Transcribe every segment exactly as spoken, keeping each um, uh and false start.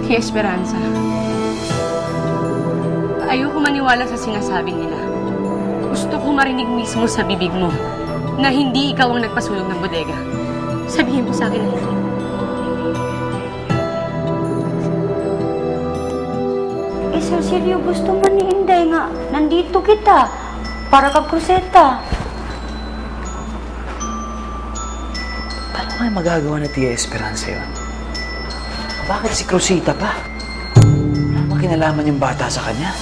Tia Esperanza, ayoko maniwala sa sinasabi nila. Gusto ko marinig mismo sa bibig mo na hindi ikaw ang nagpasunog ng bodega. Sabihin mo sa akin na hindi. Eh, Cecilio, gusto mo ni Inday nga. Nandito kita. Para kag kruseta. Paano kaya magagawa na Tia Esperanza yun? Bakit si Cruzita pa? Ano ba kinalaman yung bata sa kanya?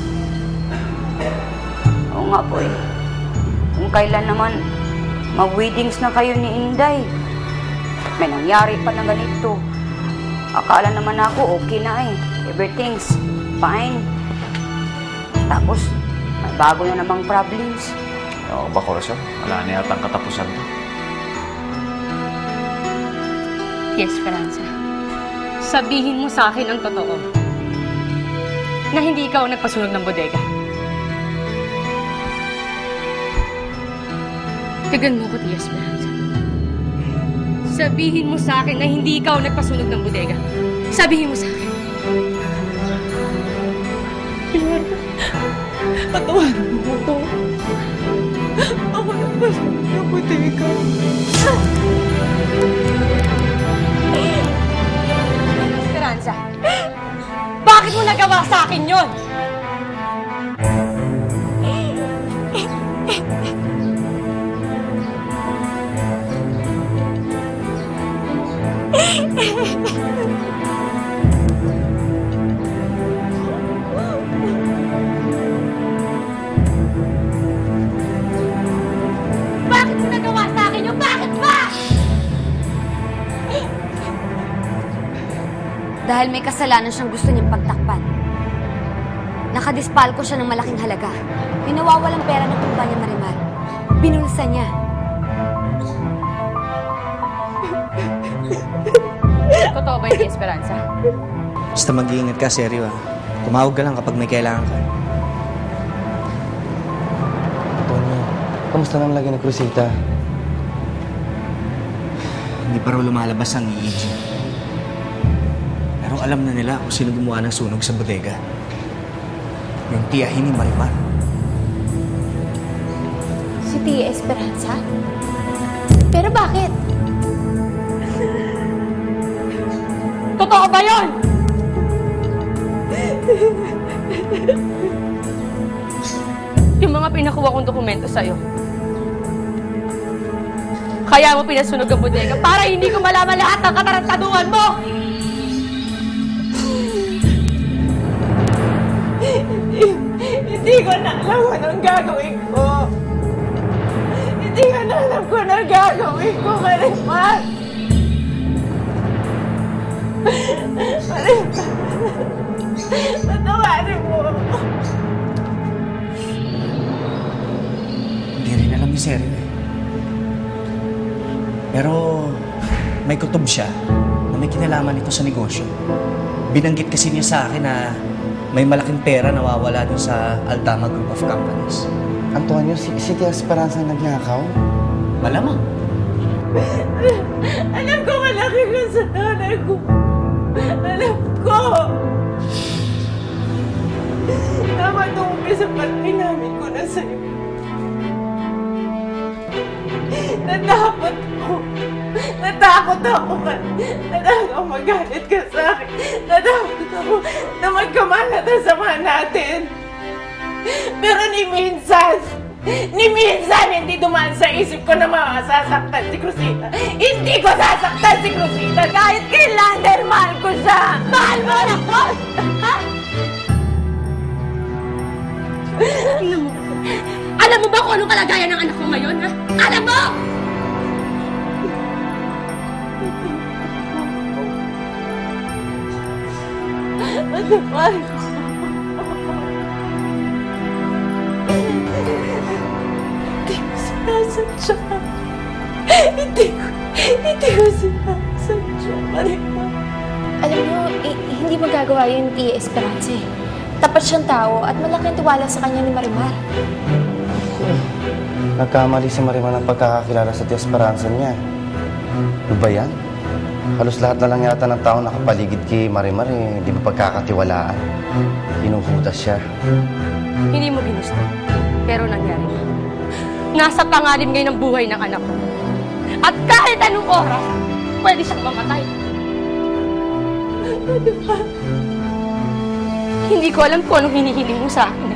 Oo nga po eh. Kung kailan naman mag-weddings na kayo ni Inday, may nangyari pa na ganito. Akala naman ako okay na eh. Everything's fine. Tapos, may bago na namang problems. Oo ba, Corso? Wala na yata ang katapusan to. Tia Esperanza, sabihin mo sa akin ang totoo. Na hindi ikaw ang nagpasunog ng bodega. Tigan mo ko, Tia Esperanza. Sabihin mo sa akin na hindi ikaw ang nagpasunog ng bodega. Sabihin mo sa akin. Patawarin mo ko. Ako nagpasunog ng bodega. Esperanza, bakit mo nagawa sa akin yun? Bakit mo nagawa sa akin yun? Bakit ba? Dahil may kasalanan siyang gusto niyang pagtakpan. Nakadispal ko siya ng malaking halaga. Pinawawalang pera ng kumpanya Marimar. Binulsa niya. Totoo ba yung Esperanza? Basta mag-iingat ka, seryo ah. Tumawag ka lang kapag may kailangan ka. Tony, kamusta nang lagi ni Cruzita? Hindi pa raw lumalabas ang E E G. Pero alam na nila kung sino gumawa ng sunog sa bodega. Yung tiyahin ni Marimar. Si Tia Esperanza? Pero bakit? Totoo ba yun? Yung mga pinakuha kong dokumento sa'yo. Kaya mo pinasunog ang bodega para hindi ko malaman lahat ng katarantaduhan mo! Hindi, hindi ko na alam kung anong gagawin ko. Hindi ko na alam kung anong gagawin ko, Marimar. Marimar, patawarin mo ako. Hindi rin alam ni Seryo eh. Pero may kutob siya na may kinalaman ito sa negosyo. Binanggit kasi niya sa akin na may malaking pera nawawala dun sa Altama Group of Companies. Antonio, si, si Tia Esperanza nagnakaw? Malamang. Alam ko malaki kasalanan ko. Alam ko. Dapat nung umpisa pa namin ko na sa'yo. Natakot ako. Natakot ako ka. Natakot ako magalit ka sa akin. Natakot ako na magkamalat ang sama natin. Pero ni minsan, ni minsan hindi dumaan sa isip ko na masasaktan si Cruzita. Hindi ko sasaktan si Cruzita kahit kailan dahil mahal ko siya. Mahal mo na ako! Ha? Alam mo, alam mo ba kung anong kalagayan ng anak ko ngayon, ha? Alam mo! Ano mahal ko? Hindi ko sinasadya. Hindi ko, hindi ko sinasadya, Marimar. Alam niyo, eh, hindi magagawa yun yung Tia Esperanza eh. Tapat siyang tao at malaking tiwala sa kanya ni Marimar. Nagkamali si Marimar ng pagkakakilala sa Tia Esperanza niya. Ano ba yan? Halos lahat na lang yata ng tao nakapaligid kay Marimar eh, di ba pagkakatiwalaan? Hinuhudas siya. Hindi mo ginusto. Pero nangyari na. Nasa pangalim ngayon ng buhay ng anak ko. At kahit anong oras, pwede siyang mamatay. Hindi ko alam kung anong hinihiling mo sa akin eh.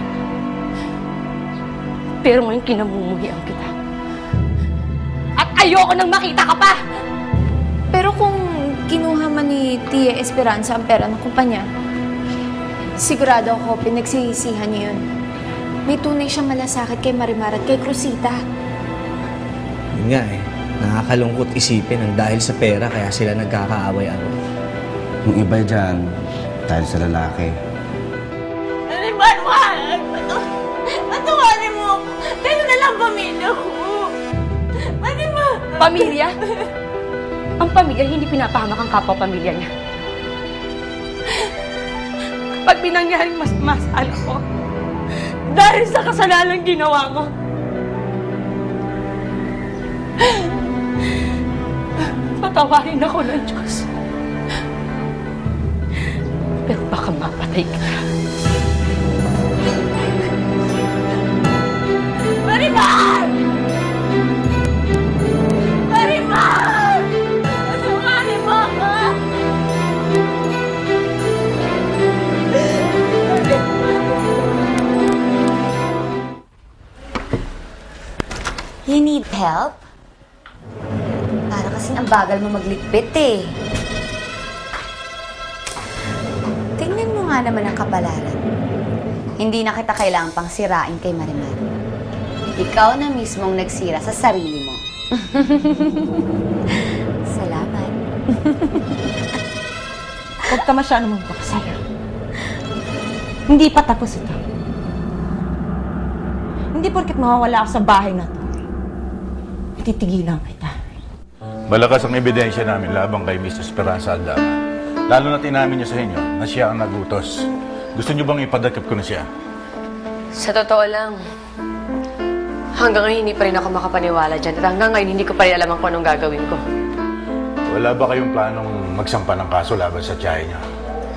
Pero ngayon kinamumuhian kita. At ayoko nang makita ka pa! Pero kung kinuha man ni Tia Esperanza ang pera ng kumpanya, sigurado ako pinagsisisihan niya yun. May tunay siyang malasakit kay Marimar at kay Cruzita. Yun nga eh. Nakakalungkot isipin ang dahil sa pera kaya sila nagkakaaway-away. Yung iba dyan, dahil sa lalaki. Marimar, mahal! Patawarin mo ako! Tayo na lang pamilya ko! Marimar! Pamilya? Ang pamilya hindi pinapahamak ang kapwa-pamilya niya. Kapag binangyaring mas masal ako, dahil sa kasalanan ginawa mo, patawarin ako ng Diyos. Pero baka mapatay kita. Marimar! Marimar! Patawarin mo ako! You need help? Para kasing ang bagal mo magligpit eh. Tingnan mo nga naman ang kabalaran. Hindi na kita kailangang pang sirain kay Marimar. Ikaw na mismong nagsira sa sarili mo. Salamat. Huwag ka masyadong magpakasaya. Hindi pa tapos ito. Hindi porket mawawala ako sa bahay na to, titigilan kita. Malakas ang ebidensya namin labang kay Miss Esperanza Aldama. Lalo na tinamin niya sa inyo na siya ang nagutos. Gusto niyo bang ipadakip ko na siya? Sa totoo lang, hanggang ngayon hindi pa rin ako makapaniwala dyan. At hanggang ngayon hindi ko pa rin alam kung anong gagawin ko. Wala ba kayong planong magsampa ng kaso laban sa tiyahe niya?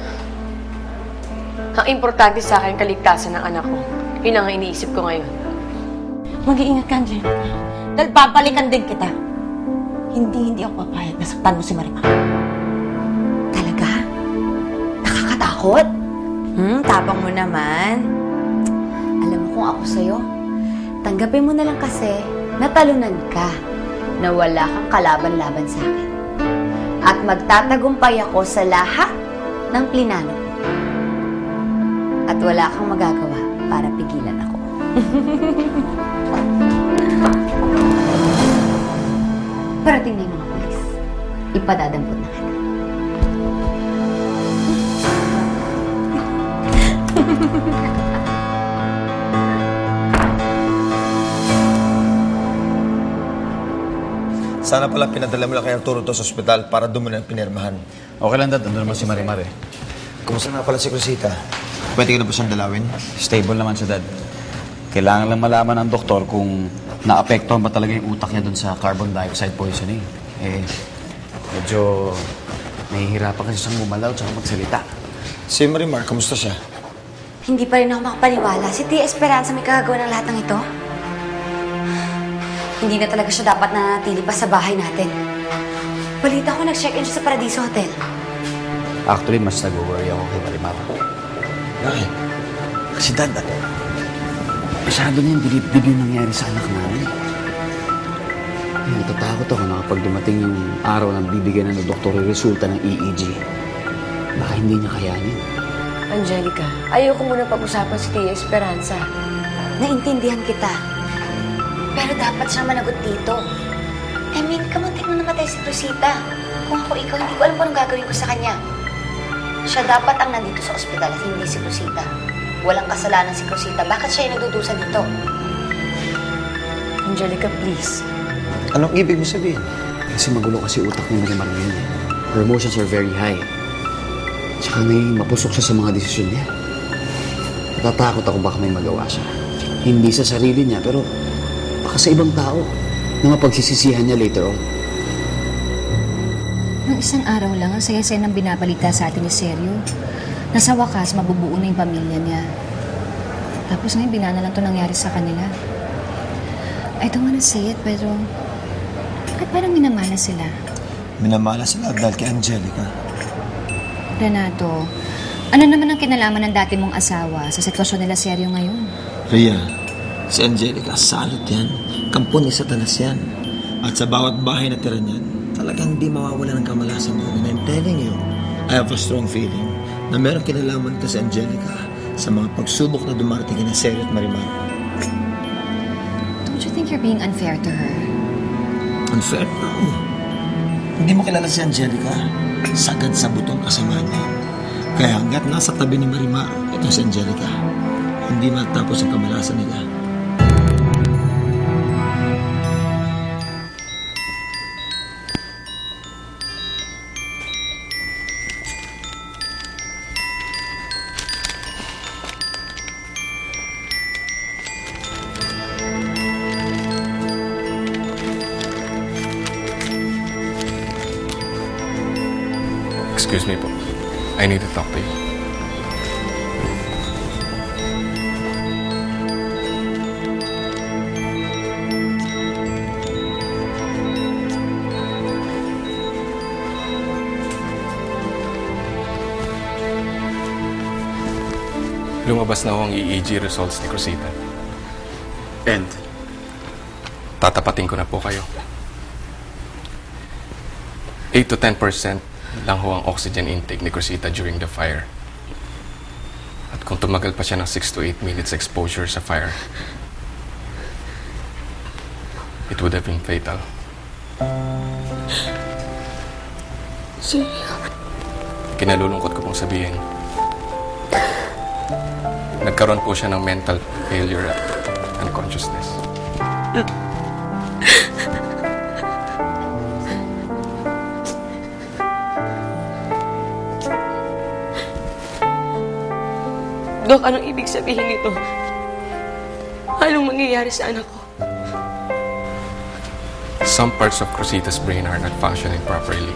Ang importante sa akin, kaligtasan ng anak ko. Yun ang iniisip ko ngayon. Mag-iingat ka, Angelica. Dahil babalikan din kita. Hindi, hindi ako papayag na saktan mo si Marimar. Talaga? Nakakatakot? Hmm, tapang mo naman. Alam mo kung ako sa'yo, tanggapin mo na lang kasi natalunan ka na wala kang kalaban-laban sa akin. At magtatagumpay ako sa lahat ng plinano ko. At wala kang magagawa para pigilan ako. Parating na yung mga pulis. Ipadadampot na kita. Sana pala pinadala mo lang kay Arturo to sa ospital para doon mo na pinirmahan. Okay lang, Dad. Andun naman si Marimar eh. Kumusta na pala si Cruzita? Pwede ka na ba siyang dalawin? Stable naman siya, Dad. Kailangan lang malaman ng doktor kung naapektuhan ba talaga yung utak niya dun sa carbon dioxide poisoning. Eh, medyo nahihirapan kasi siyang gumalaw at magsalita. Si Marimar, kamusta siya? Hindi pa rin ako makapaniwala. Si Tia Esperanza may kagagawa ng lahat ng ito. Hindi na talaga siya dapat nanatili pa sa bahay natin. Balita ko nag-check-in siya sa Paradiso Hotel. Actually, mas nag-worry ako kay Marimar. Bakit? Kasi, Dad, masyado na yung bilib-bilib yung nangyari sa anak namin. Eh, natatakot ako na kapag dumating yung araw na bibigyan na ng doktor yung resulta ng E E G. Baka hindi niya kayanin. Angelica, ayoko muna pag-usapan si Tia Esperanza. Naintindihan kita. Pero dapat siya managot dito. I mean, kamuntik mo namatay si Cruzita. Kung ako ikaw, hindi ko alam kung anong gagawin ko sa kanya. Siya dapat ang nandito sa ospital at hindi si Cruzita. Walang kasalanan si Cruzita. Bakit siya yung nagdudusa dito? Angelica, please. Anong ibig mo sabihin? Kasi magulo kasi utak ni Marimar ngayon. Her emotions are very high. Tsaka ngayon mapusok siya sa mga desisyon niya. Natatakot ako baka may magawa siya. Hindi sa sarili niya, pero baka sa ibang tao na mapagsisisihan niya later on. Nung isang araw lang, ang saya-saya ng binabalita sa atin ni Sergio. Nasa wakas, mabubuo na yung pamilya niya. Tapos ngayon, bigla na lang ito nangyari sa kanila. I don't wanna say it, pero... Bakit parang minamala sila? Minamala sila dahil kay Angelica. Renato, ano naman ang kinalaman ng dati mong asawa sa sitwasyon nila Sergio ngayon? Rhea, si Angelica, salot yan. Kampo ni Satanas yan. At sa bawat bahay na tira niyan, talagang hindi mawawala ng kamalasan doon. And I'm telling you, I have a strong feeling na meron kinalaman ka si Angelica sa mga pagsubok na dumarating kina Sergio at Marimar. Don't you think you're being unfair to her? Unfair? No. Hindi mo kilala si Angelica. Sagad sa butong kasama niya. Kaya hanggat nasa tabi ni Marimar, itong si Angelica, hindi matapos ang kamalasan nila. Excuse me po. I need to talk to you. Lumabas na ho ang E E G results ni Cruzita. And? Tatapatin ko na po kayo. eight to ten percent lang ho ang oxygen intake ni Cruzita during the fire. At kung tumagal pa siya ng six to eight minutes exposure sa fire, it would have been fatal. Sir, Kinalulungkot ko pong sabihin, nagkaroon po siya ng mental failure at unconsciousness. Dok, anong ibig sabihin nito? Anong mangyayari sa anak ko? Some parts of Cruzita's brain are not functioning properly.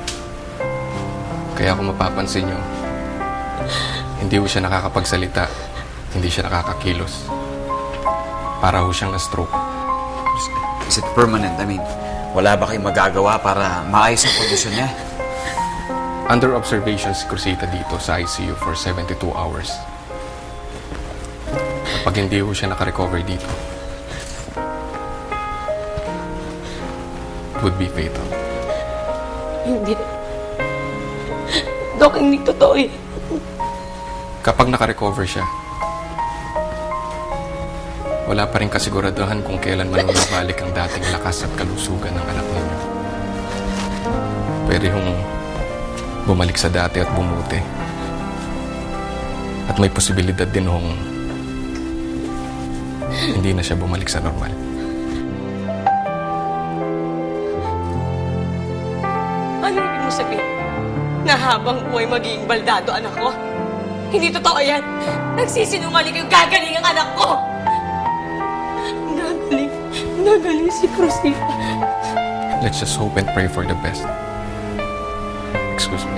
Kaya kung mapapansin nyo, hindi ho siya nakakapagsalita, hindi siya nakakakilos. Para ho siyang na-stroke. Is it permanent? I mean, wala ba kayong magagawa para maayos ang kondisyon niya? Under observation si Cruzita dito sa I C U for seventy-two hours. Pag hindi ho siya nakarecover dito, it would be fatal. Hindi. Dok, hindi totoo eh. Kapag nakarecover siya, wala pa rin kasiguraduhan kung kailan man mabalik ang dating lakas at kalusugan ng anak ninyo. Pwede hong bumalik sa dati at bumuti. At may posibilidad din hong hindi na siya bumalik sa normal. Ano ibig mo sabihin? Na habang buhay magiging baldado anak ko? Hindi totoo yan. Nagsisinungaling yung gagaling ang anak ko. Nagaling. Nagaling si Cruzita. Let's just hope and pray for the best. Excuse me.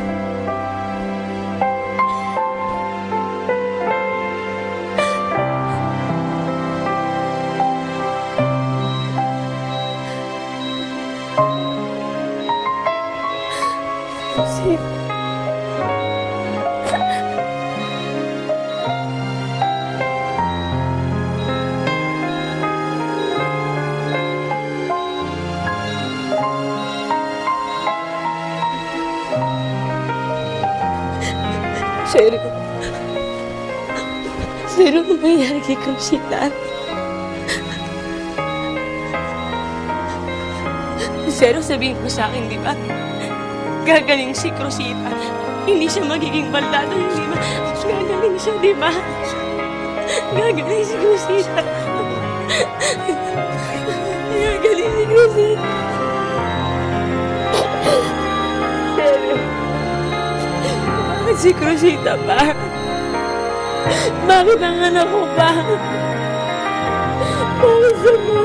Sir, sir, ano nangyayari kay Cruzita? Sir, sabihin mo sa akin, di ba? Gagaling si Cruzita. Hindi siya magiging baldado, hindi ba? Gagaling siya, di ba? Gagaling si Cruzita. Gagaling si Cruzita. Sir, bakit si Cruzita ba? Bakit ang anak ko ba? Bakit sa mga?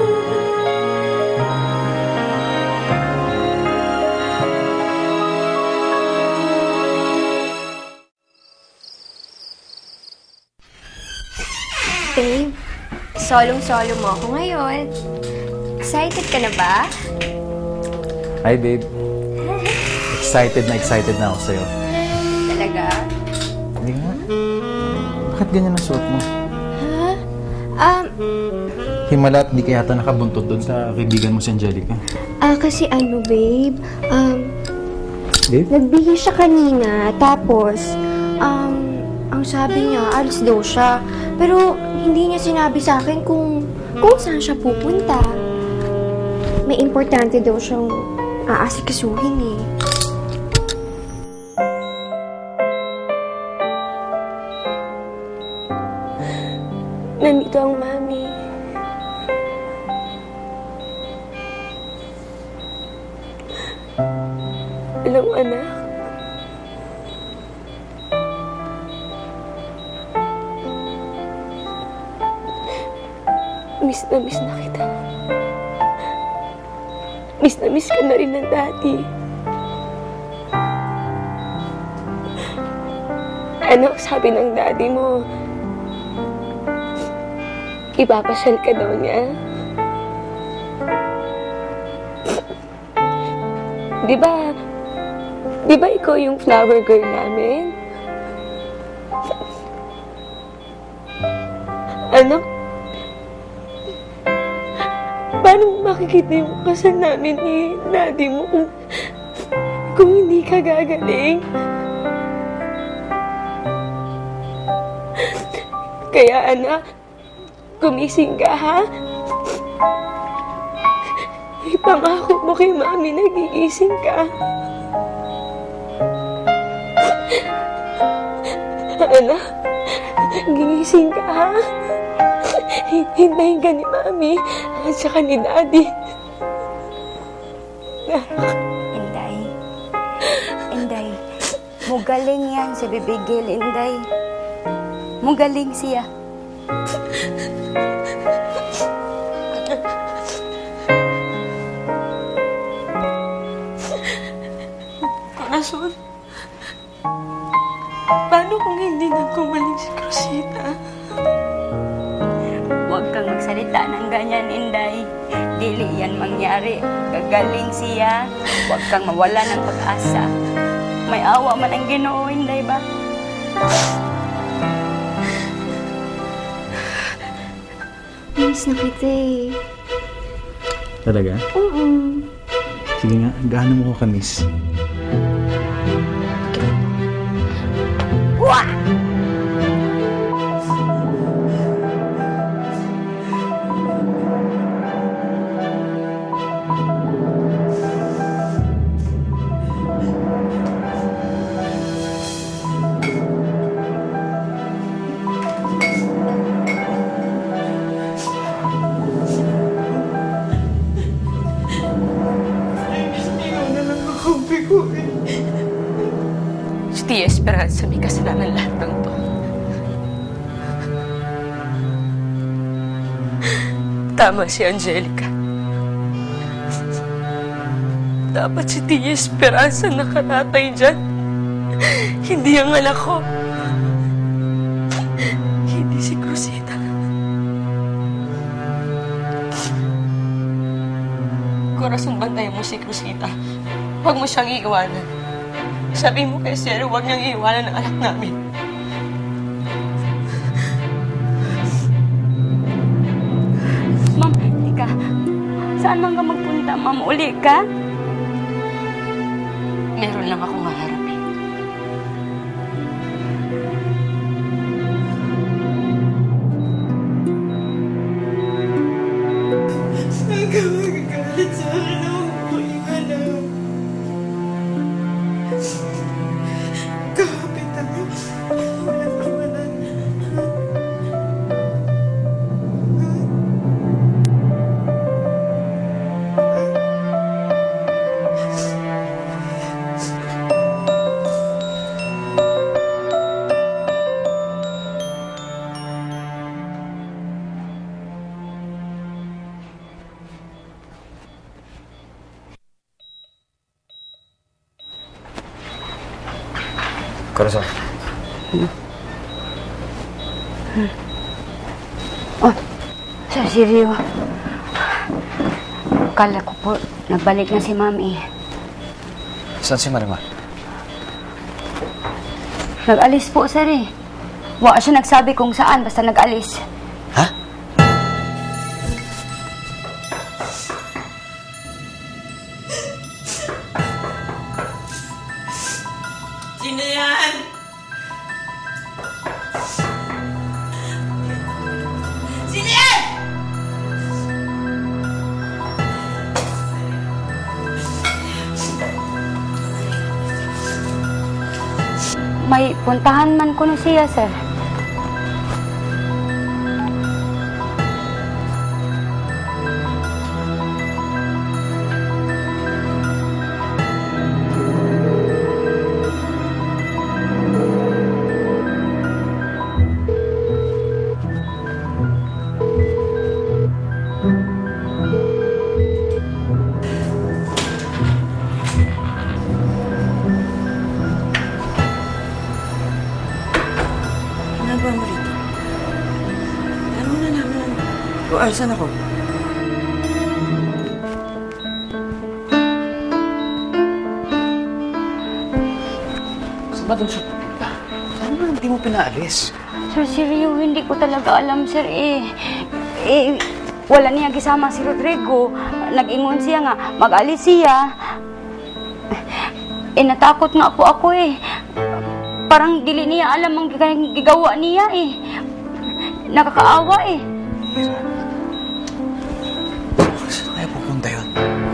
Babe, solong-solo mo ako ngayon. Excited ka na ba? Hi, babe. Excited na excited na ako sa'yo. Talaga? Hindi nga. Bakit ganyan ang suot mo? Ha? Um, Himala at hindi ka yata nakabuntot doon sa kaibigan mo si Angelica. ah, kasi ano, babe? Um, Babe? nagbihis siya kanina, tapos, um, ang sabi niya, alis daw siya. Pero, hindi niya sinabi sa akin kung, kung saan siya pupunta. May importante daw siyang aasikasuhin eh. Nandito ang mami. Alam mo, anak, miss na miss na kita. Miss na miss ka na rin ng daddy. Ano, sabi ng daddy mo, ipapasyal ka daw niya. Di ba, di ba ikaw yung flower girl namin? Ano? Paano makikita yung kasal namin ni daddy mo kung, kung hindi ka gagaling? Kaya anak, gumising ka, ha? Ipangako mo kay mami na gigising ka. Anak, gigising ka, ha? Hintayin ka ni mami at saka ni daddy. Inday. Inday. Mugaling yan si Bibigil, Inday. Mugaling siya. Corazon, paano kung hindi nagkumaling si Cruzita? Huwag kang magsalita ng ganyan, Inday. Dili yan mangyari. Gagaling siya. Huwag kang mawala ng pag-asa. May awa man ang Ginoo, Inday ba? Miss na kita eh. Talaga? Oo. Sige nga, gaano mo ko ka-miss? Wah! Si Tia Esperanza may kasalanan lahat ng to. Tama si Angelica. Dapat si Tia Esperanza nakatatay dyan. Hindi ang anak ko. Hindi si Cruzita. Corazon, bantayan mo si Cruzita. Huwag mo siyang iiwanan. Sabi mo kay Sierra, huwag niyang iiwanan ang anak namin. Ma'am, ika. Saan man ka magpunta, ma'am? Uli ka? Meron lang akong haharapin. Huwag ka magagalit sa akin. Huwag ko alam. Kapitan mo. Wala ka wala. Corazon. Oh, Sir Sirio. Kala ko po, nagbalik na si Mami. Saan si Marimar? Nag-alis po, sir eh. Wala siya nagsabi kung saan, basta nag-alis. Ha? Sino yan? Sino yan? May puntahan man ko na siya, sir. Ginagawa mo rito? Alam mo na naman. O, ay, saan ako? Saan ba doon siya pupunta? Saan ba hindi mo pinaalis? Sir Sirio, hindi ko talaga alam, sir eh. Eh, wala niya gisama si Rodrigo. Nag-ingon siya nga, mag-alis siya. Eh, natakot nga po ako eh. Parang dili niya alam ang gig- gigawa niya eh. Nakakaawa eh. Saan kaya pupunta yun?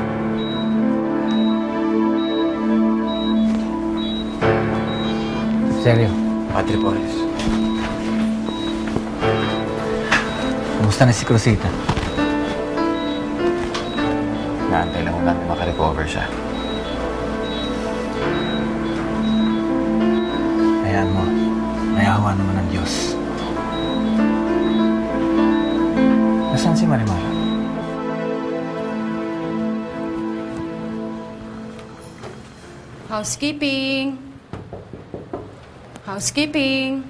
Seryo, Padre Boris. kumusta na si Cruzita? Naantay lang ko namin makarecover siya. Hayaan mo, nayawa naman ng Diyos. Nasaan si Marimar? Housekeeping. Housekeeping.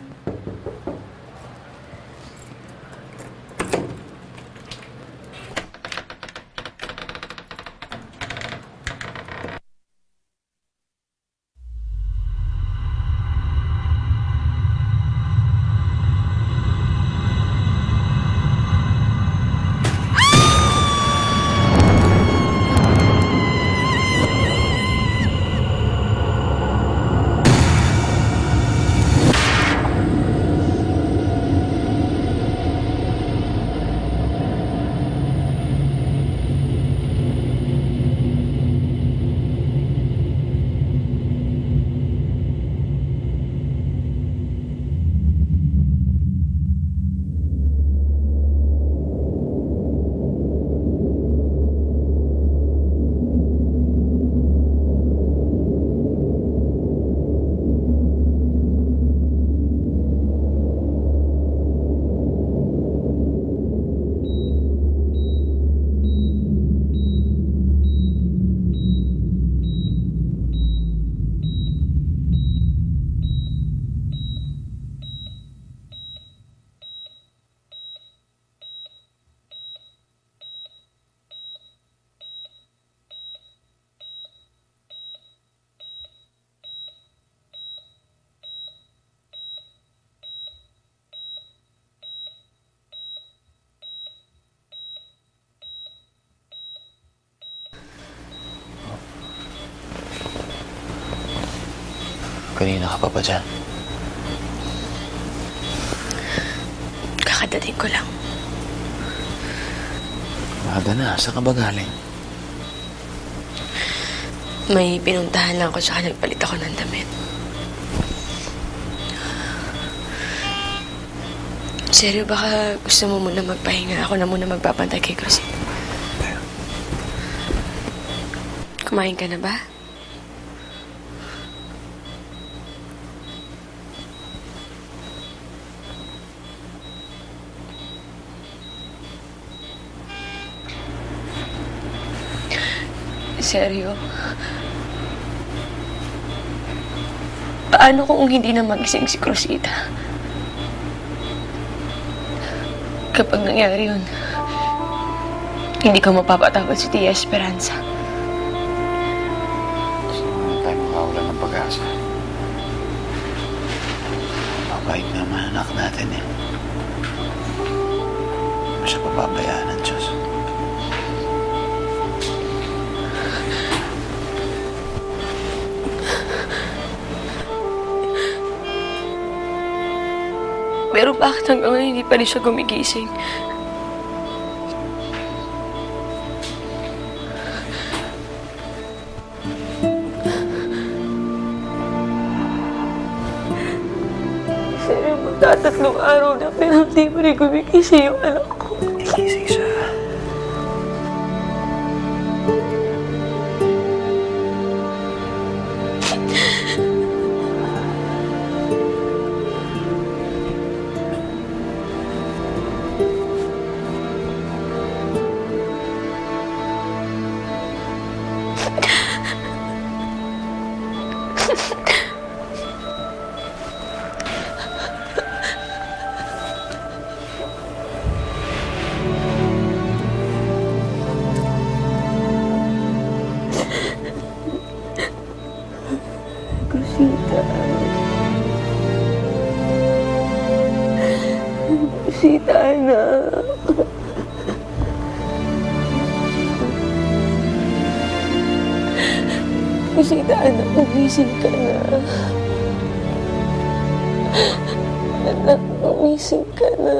Kanina ka pa ba dyan? Kakadating ko lang. Maga na, saan ka ba galing? May pinuntahan lang ako tsaka nagpalit ako ng damit. Seryo, baka gusto mo muna magpahinga. Ako na muna magbabantay kay Cruzita. Kumain ka na ba? Seryo? Paano kung hindi na magising si Cruzita? Kapag nangyari yun, hindi ko mapapatawad si Tia Esperanza. Hindi tayo makawala ng pag-asa. Mabait naman anak natin eh. Hindi mo siya papabayaan ng Diyos. Pero bakit hanggang ngayon hindi pa rin siya gumigising? Pero magtatatlong araw na pero hindi pa rin gumigising yung anak ko. Igising siya. Rosita. Rosita, anak. Rosita, anak, umising ka na. Anak, umising ka na.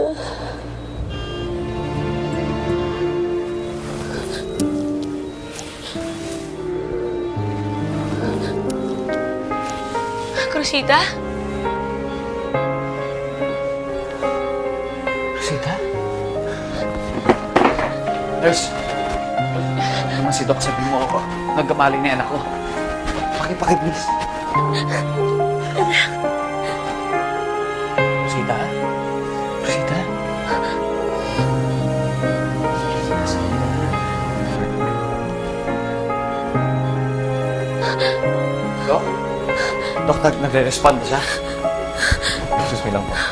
Rosita? Rosita? Nurse! Ano naman si Doc, sabihin mo ako. Nagkamali na yung anak ko. Paki-paki, please. Rosita? Rosita? Doc? Doc, nagre-respond na siya. Excuse me lang po.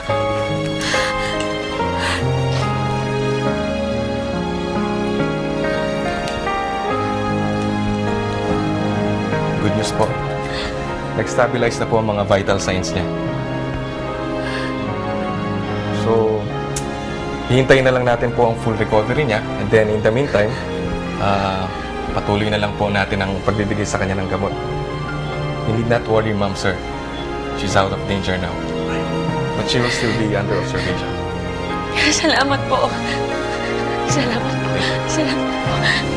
Good news po. Nag-stabilize na po ang mga vital signs niya. So, hihintayin na lang natin po ang full recovery niya. And then, in the meantime, uh, patuloy na lang po natin ang pagbibigay sa kanya ng gamot. You need not worry, ma'am, sir. She's out of danger now. But she will still be under observation. Salamat po. Salamat po. Salamat po.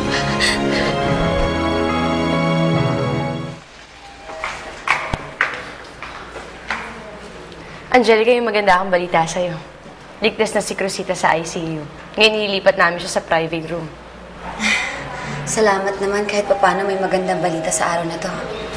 Angelica, yung maganda akong balita sa'yo. Ligtas na si Rosita sa I C U. Ngayon, nililipat namin siya sa private room. Salamat naman kahit papaano may magandang balita sa araw na to.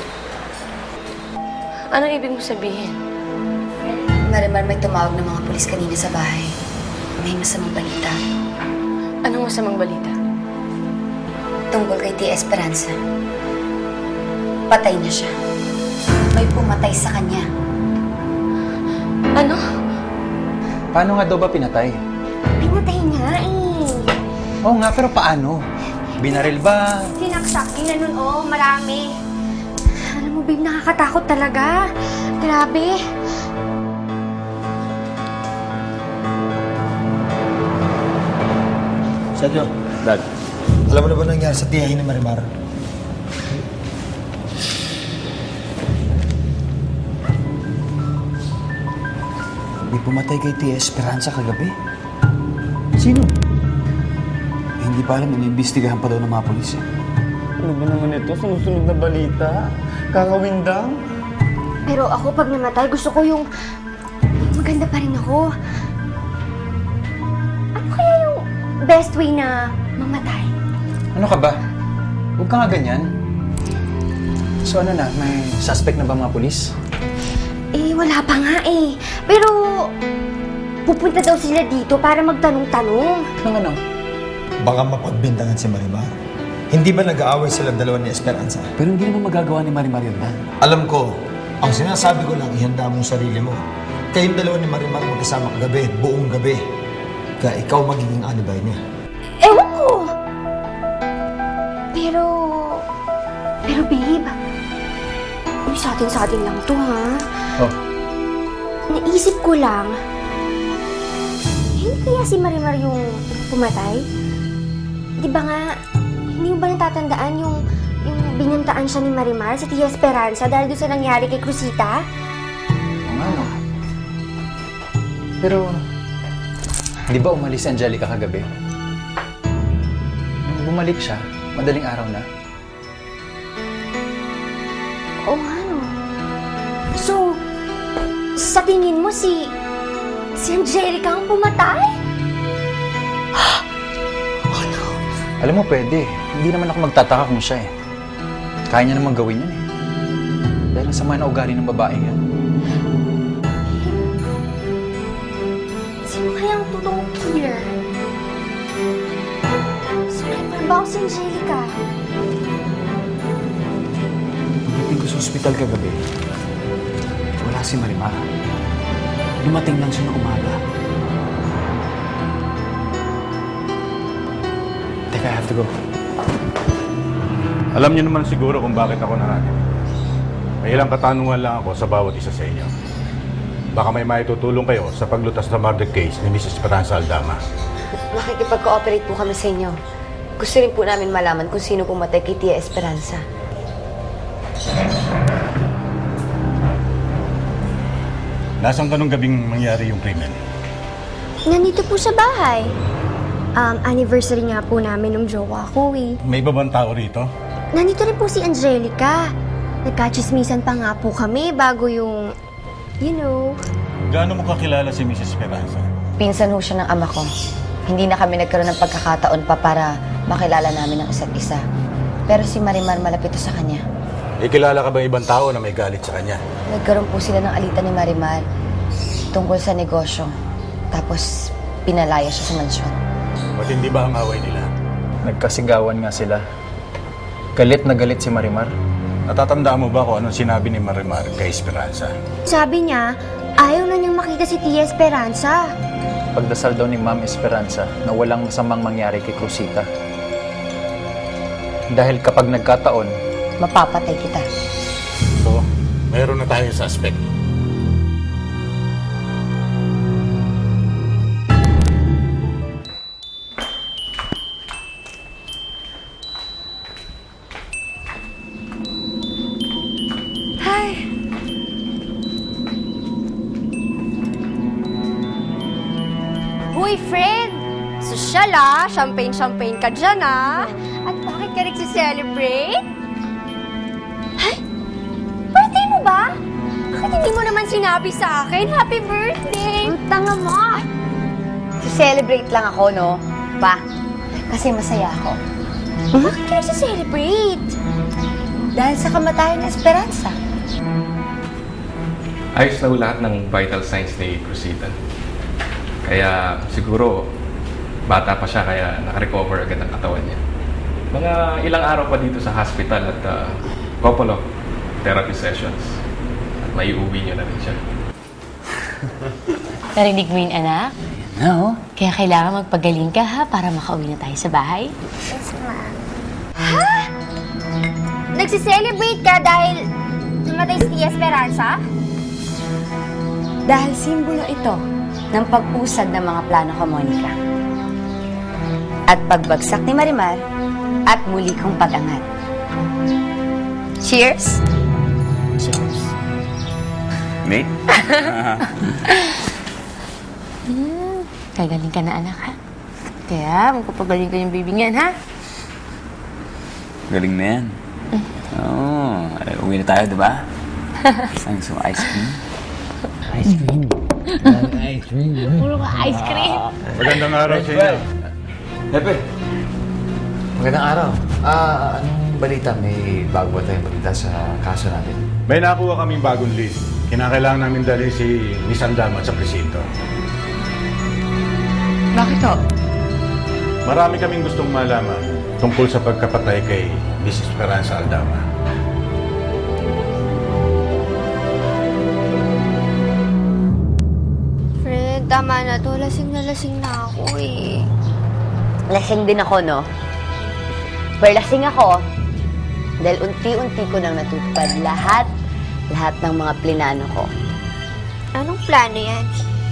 Anong ibig mo sabihin? Marimar, may tumawag ng mga pulis kanina sa bahay. May masamang balita. Anong masamang balita? Tungkol kay Tia Esperanza. Patay na siya. May pumatay sa kanya. Ano? Paano nga daw ba pinatay? Pinatay niya eh. Oo nga, pero paano? Binaril ba? Sinaksak. Ginanon, oh, marami. Alam mo, babe, nakakatakot talaga. Grabe. Sergio. Dad. Alam mo na ba nangyari sa tiyahin ni Marimar? May pumatay kay Tia Esperanza kagabi. Sino? Eh, hindi pa alam, iniimbestigahan pa daw ng mga polis eh. Ano ba naman ito? Sumusunod na balita? Kakawindang? Pero ako, pag namatay, gusto ko yung maganda pa rin ako. Ano kaya yung best way na mamatay? Ano ka ba? Huwag ka nga ganyan. So ano na, may suspect na ba mga polis? Eh, wala pa nga eh. Pero, pupunta daw sila dito para magtanong-tanong. Ano ano? Baka mapagbintangan si Marimar. Hindi ba nag-aaway sila dalawa ni Esperanza? Pero hindi naman magagawa ni Marimar yun, Dad. Alam ko, ang sinasabi ko lang, ihanda mong sarili mo. Kayong dalawa ni Marimar magkasama kagabi, buong gabi. Kaya ikaw magiging alibay niya. Ewan ko! Pero... Pero babe, uy, sa atin-sa atin lang to, ha? Oh. Naisip ko lang, hindi kaya si Marimar yung pumatay? Di ba nga, hindi mo ba natatandaan yung, yung binantaan siya ni Marimar, si Tia Esperanza, dahil doon sa nangyari kay Cruzita? Oo nga, no? Pero, di ba umalis si Angelica kagabi? Nung bumalik siya, madaling araw na. Oo nga, no? So, sa tingin mo si... si Angelica ang pumatay? Oh no. Alam mo, pwede. Hindi naman ako magtataka kung siya eh. Kaya niya naman gawin yun eh. Dahil ang sama na ugali ng babaeng yan. Sino kaya ang totoong killer? Sino ba ako si Angelica? Pagdating ko sa ospital kagabi, wala si Marimar. Dumating lang siya ng umaga. Teka, I have to go. Alam niyo naman siguro kung bakit ako narating. May ilang katanungan lang ako sa bawat isa sa inyo. Baka may maitutulong kayo sa paglutas ng murder case ni Missus Esperanza Aldama. Makikipag-cooperate po kami sa inyo. Gusto rin po namin malaman kung sino pumatay kay Tia Esperanza. Nasaan ka nung gabing mangyari yung krimen? Nandito po sa bahay. Um, anniversary nga po namin ng jowa ko eh. May iba bang tao rito? Nandito rin po si Angelica. Nagkachismisan pa nga po kami bago yung, you know. Gaano mo kakilala si Missus Esperanza? Pinsan ho siya ng ama ko. Hindi na kami nagkaroon ng pagkakataon pa para makilala namin ang isa't isa. Pero si Marimar malapit sa kanya. Eh, kilala ka bang ibang tao na may galit sa kanya? Nagkaroon po sila ng alitan ni Marimar tungkol sa negosyo. Tapos pinalaya siya sa mansyon. Ba't hindi ba ang away nila? Nagkasigawan nga sila. Galit na galit si Marimar. Natatandaan mo ba kung anong sinabi ni Marimar kay Esperanza? Sabi niya, ayaw na niyang makita si Tia Esperanza. Pagdasal daw ni Ma'am Esperanza na walang masamang mangyari kay Cruzita. Dahil kapag nagkataon, mapapatay kita. So, mayroon na tayong suspect. Hi. Hoy, friend! Sosyal ah! Champagne-champagne ka dyan ah! At bakit ka nagsiselebrate? Ay! Birthday mo ba? Bakit hindi mo naman sinabi sa akin? Happy birthday! Ang tanga mo! Celebrate lang ako, no? Pa, kasi masaya ako. Bakit ka nagsiselebrate? Dahil sa kamatayan ng Esperanza. Ayos na ho lahat ng vital signs ni Cruzita. Kaya siguro, bata pa siya kaya nakarecover agad ang katawan niya. Mga ilang araw pa dito sa hospital at uh, couple of therapy sessions. At may uwi niyo na rin siya. Narinig mo yun, anak? No. Kaya kailangan magpagaling ka, ha? Para makauwi na tayo sa bahay. Yes, ma'am. Ha? Nagsiselebrate ka dahil namatay si Tia Esperanza? Dahil simbolo ito ng pag-usad ng mga plano ko, Monica. At pagbagsak ni Marimar at muli kong pag-angat. Cheers! Cheers. Mate? hmm, kagaling ka na, anak, ha? Kaya, magpapagaling ka yung baby niyan, ha? Galing na yan. Oo. Oh, uwi na tayo, diba? Sang some ice cream. Ice cream. Ice cream. Puro ka ice cream. Magandang araw sa inyo. Lepe, magandang araw. Ah, anong balita? May bago ba tayong balita sa kaso natin? May nakuha kaming bagong lead. Kinakailangan namin dalhin si Miss Aldama sa presinto. Bakit to? Marami kaming gustong malaman tungkol sa pagkapatay kay Miss Esperanza Aldama. Fred, tama na to. Lasing na lasing na ako eh. Lasing din ako, no? Pero lasing ako dahil unti-unti ko nang natutupad lahat, lahat ng mga plinano ko. Anong plano yan?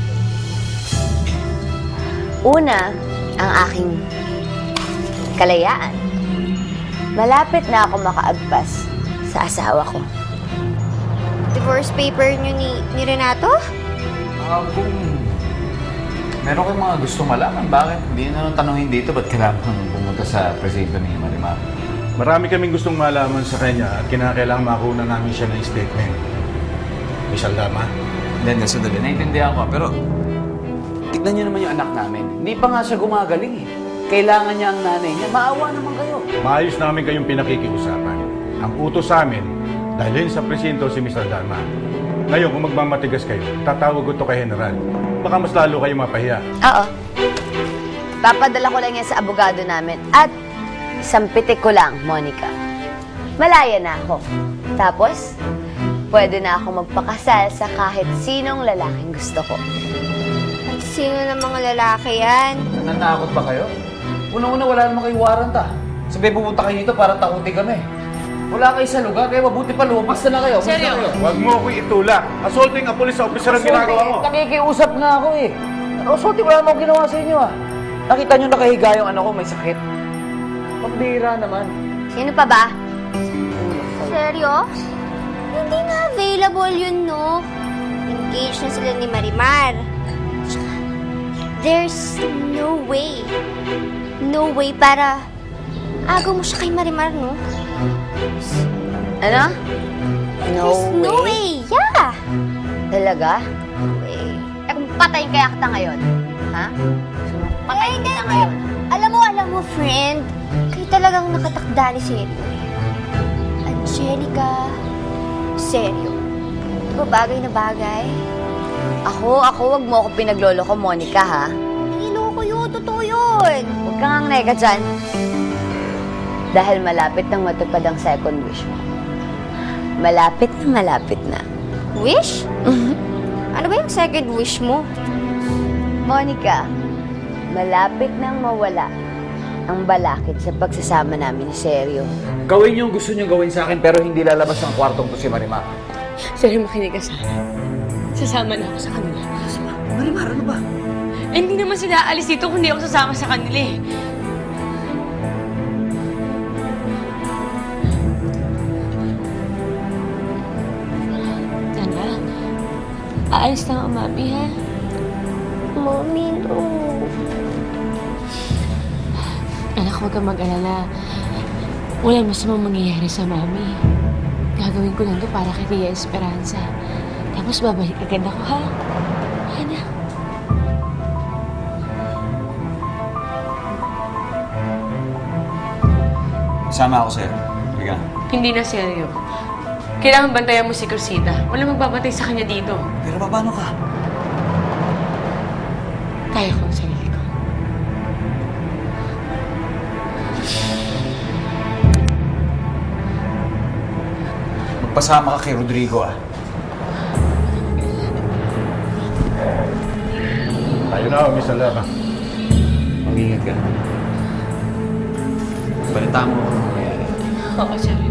Una, ang aking kalayaan. Malapit na ako makaagpas sa asawa ko. Divorce paper niyo ni, ni Renato? Ah, kung meron kayong mga gusto malaman, bakit hindi na nang tanungin dito, ba't kailangan pumunta sa presinto ni Marimar? Marami kaming gustong malaman sa kanya at kinakailangan makuha namin siya ng statement. Miss Aldama? Hindi, hindi, sandali. Naintindihan ko, pero tignan niyo naman yung anak namin. Hindi pa nga siya gumagaling eh. Kailangan niya ang nanay niya. Maawa naman kayo. Maayos namin kayong pinakikiusapan. Ang utos sa amin, dalhin sa presinto si Miss Aldama. Ngayon, kung magmamatigas kayo, tatawag ko to kay General. Baka mas lalo kayo mapahiya. Oo. Papadala ko lang yan sa abogado namin. At isang pitik ko lang, Monica. Malaya na ako. Tapos, pwede na ako magpakasal sa kahit sinong lalaking gusto ko. At sino ng mga lalaki yan? Nananakot ba kayo? Unang-una, wala naman kayo warrant ah. Sabi, pupunta kayo dito para takuti kami. Wala kayo sa lugar, kaya mabuti pa lumabas na lang kayo. Seryo? Huwag mo ako itulak. Assaulting a police officer ang ginagawa mo. Nakikiusap nga ako eh. Assaulting, wala naman ginawa sa inyo ah. Nakita nyo nakahiga yung ano ko, may sakit. Pambira naman. Sino pa ba? Seryo? Hindi na available yun, no? Engaged na sila ni Marimar. There's no way. No way para agaw mo siya kay Marimar, no? Ano? No There's way? no way. Yeah. Talaga? No way. Eh kung patayin kaya kita ngayon? Ha? Patayin Eh, kita hindi, ngayon. Alam mo, alam mo, friend, kayo talagang nakatakda ni Seryo. Angelica, Seryo. Di ba bagay na bagay? Ako, ako, wag mo ako pinaglolo ko, Monica, ha? Niloko yun, totoo yun. Huwag kang ang nega dyan. Dahil malapit nang matupad ang second wish mo. Malapit na malapit na. Wish? Ano ba yung second wish mo? Monica, malapit nang mawala ang balakid sa pagsasama namin ni Seryo. Gawin yung gusto nyo gawin sa akin, pero hindi lalabas ng kwartong to si Marimar. Seryo, makinig ka sa akin. Sasama na ako sa kanila. Marimar, ano ba? Eh, hindi naman sila aalis dito kung hindi ako sasama sa kanila eh. Tanda, aalis na ang mami, ha? Mami, no. Anak, huwag kang mag-alala. Wala masamang mangyayari sa mami. Gagawin ko lang to para kay Tia Esperanza. Tapos babalik agad ako, ha? Anak. Sama ako sa'yo. Higa. Hindi na seryo. Kailangan bantayan mo si Cruzita. Wala magbabantay sa kanya dito. Pero paano ka? Kaya ko ang sarili ko. Magpasama ka kay Rodrigo ah. Tayo na, Miss Aldama. Mag-ingat ka. Balita mo kung ano nangyayari. Oo, seryo.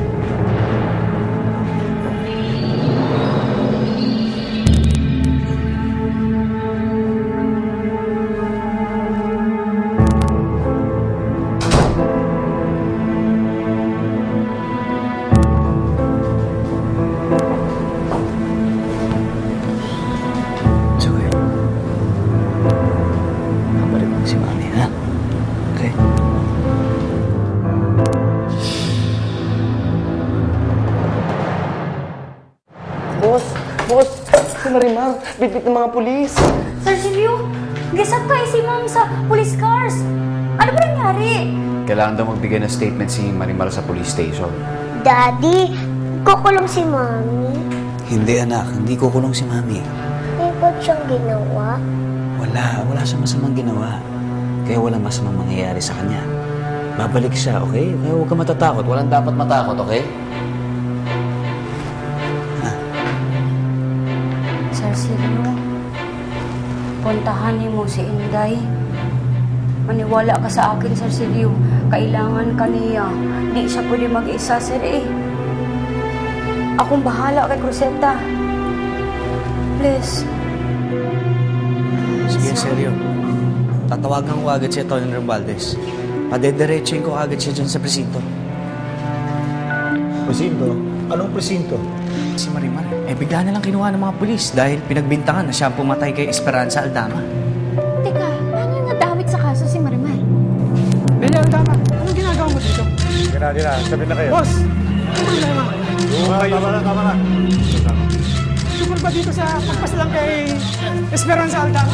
Marimar, bitbit ng mga pulis. Sir Silvio, gisat tayo si Ma'am sa police cars. Ano ba nangyari? Kailangan daw magbigay ng statement si Marimar sa police station. Daddy, kukulong si Mami. Hindi anak, hindi kukulong si Mami. May ba't siyang ginawa? Wala, wala siyang masamang ginawa. Kaya wala masamang mangyayari sa kanya. Babalik siya, okay? Kaya huwag ka matatakot. Walang dapat matakot, okay? Sir Silvio, puntahan mo si Inday. Maniwala ka sa akin, Sir Silvio. Kailangan ka niya. Di siya pwede mag-isa, sir eh. Akong bahala kay Cruzeta. Please. Sige, seryo. Tatawagan ko agad si Tony Romualdez. Padediretsuin ko agad siya dyan sa presinto. Presinto? Anong presinto? Si Marimar. Eh, bigla na lang kinuha ng mga pulis dahil pinagbintangan na siya ang pumatay kay Esperanza Aldama. Teka, paano nadawit sa kaso si Marimar? Bella Aldama, anong ginagawa mo dito? Gina, gina. Sabi na kayo. Boss, ano problema? Okay, tama na, tama na. Sumur ba dito sa pagpaslang kay Esperanza Aldama?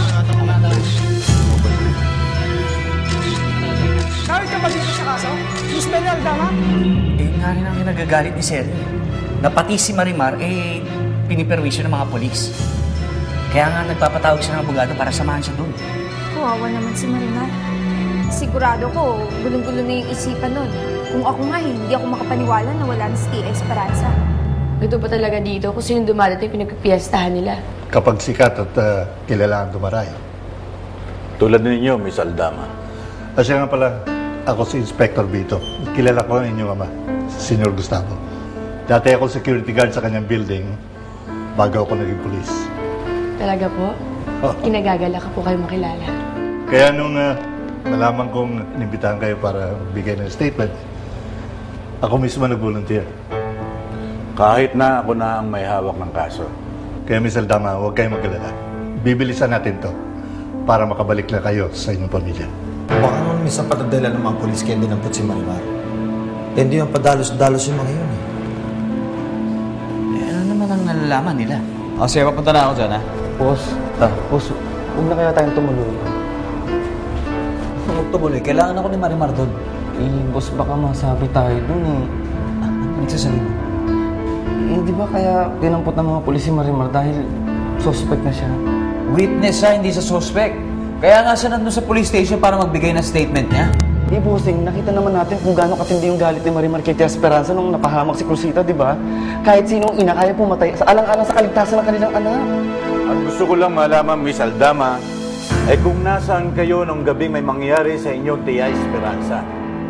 Dawit ka ba dito sa kaso? Miss Bella Aldama? Eh, nga rin ang nagagalit ni Sergio. Na pati si Marimar, eh, piniperwisyo ng mga polis. Kaya nga nagpapatawag siya ng abogado para samahan siya doon. Kawawa naman si Marimar. Sigurado ko, gulong-gulo na yung isipan nun. Kung ako nga, hindi ako makapaniwala na wala na si Tia Esperanza. Ganito ba talaga dito? Kung sino dumadating, pinagpipiestahan nila. Kapag sikat at uh, kilala ang dumaray. Tulad ninyo, Miss Aldama. Asya nga pala, ako si Inspector Vito. Kilala ko ang inyong ama, si Senyor Gustavo. Dati ako security guard sa kanyang building bago ako naging pulis. Talaga po? Oh. Kinagagala ka po kayo makilala. Kaya nung uh, nalaman kong inimbitahan kayo para bigay ng statement, ako mismo nag-volunteer. Kahit na ako na ang may hawak ng kaso. Kaya Miss Aldama, huwag kayong mag-alala. Bibilisan natin to para makabalik na kayo sa inyong pamilya. Baka naman minsan patadala ng mga polis kaya dinampot si Marimar. Eh, hindi yung padalos-dalos yung mga yun eh. Eh, ano naman ang nalalaman nila? O, sige, papunta na ako dyan, ha? Boss, ah, boss, huwag na kaya tayong tumuloy. Huwag tumuloy. Kailangan ako ni Marimar doon. Eh, boss, baka masabi tayo dun eh. Ah, ano nagsasabi mo? Eh, di ba kaya dinampot ng mga pulis si Marimar dahil suspect na siya? Witness siya, hindi sa suspect. Kaya nga siya nandun sa police station para magbigay ng statement niya. Eh, bossing, nakita naman natin kung gaano katindi yung galit ni Marimar kay Tia Esperanza nung napahamak si Cruzita, di ba? Kahit sinong ina kaya pumatay sa alang-alang sa kaligtasan ng kanilang anak. Ang gusto ko lang malaman, Miss Aldama, ay kung nasaan kayo nung gabing may mangyari sa inyong Tia Esperanza.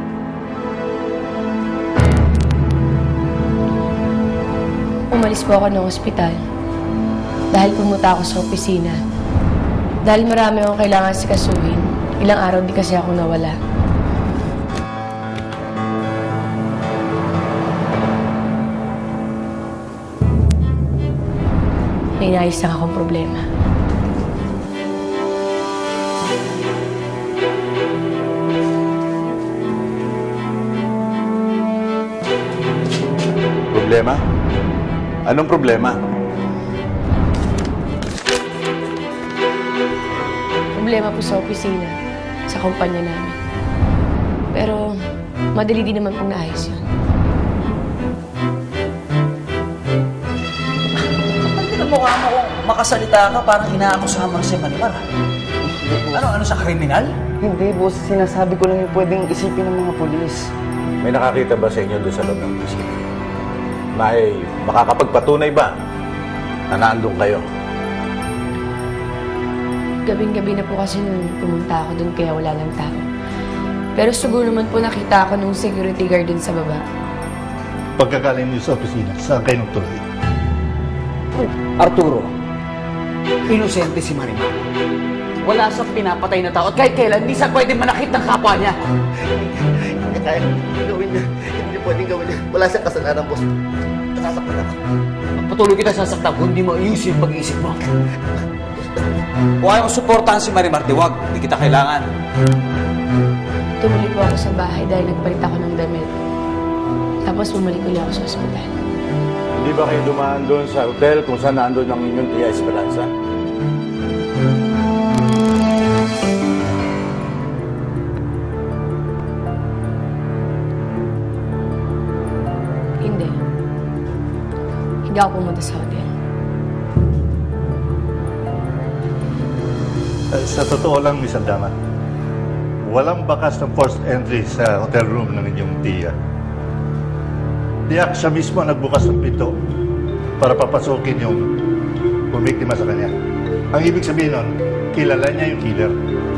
Umalis po ako ng ospital. Dahil pumunta ako sa opisina. Dahil marami akong kailangan sikasuhin. Ilang araw di kasi ako nawala. May inayos lang akong problema. Problema? Anong problema? Problema po sa opisina, sa kumpanya namin. Pero, madali din naman pong naayos yun. Kapag tinamukha mo kung makasalita ka, parang inaakusahan mo na si Marimar. Ano, ano sa kriminal? Hindi, boss. Sinasabi ko lang yung pwedeng isipin ng mga polis. May nakakita ba sa inyo doon sa loob ng opisina? May makakapagpatunay ba na naandun kayo? Gabing-gabi na po kasi nung pumunta ako doon kaya wala lang tao. Pero siguro naman po nakita ako nung security guard dun sa baba. Pagkakaling niyo sa opisina, saan kayo nagtuloy? Arturo, inosente si Marimar. Wala siyang pinapatay na tao at kahit kailan, hindi siya pwede manakit ng kapwa niya. Hindi tayo gawin niya. Hindi pwedeng gawin niya. Wala siyang kasalanan, boss. Nasasaktan ako. Patuloy kita sasaktan kung hindi mo ayusin yung pag-iisip mo. Kung ayaw ko suportahan si Marimar, diwag. Hindi kita kailangan. Tumuli po ako sa bahay dahil nagpalit ako ng damit. Tapos bumalik ulit ako sa ospital. Hindi ba kayo dumaan doon sa hotel kung saan naandun ang inyong Tia Esperanza? Hindi. Hindi ako pumunta sa hotel. Uh, sa totoo lang, Miss Aldama, walang bakas ng forced entry sa hotel room ng inyong tiya. Tiyak siya mismo ang nagbukas ng pinto para papasukin yung bumiktima sa kanya. Ang ibig sabihin nun, kilala niya yung killer.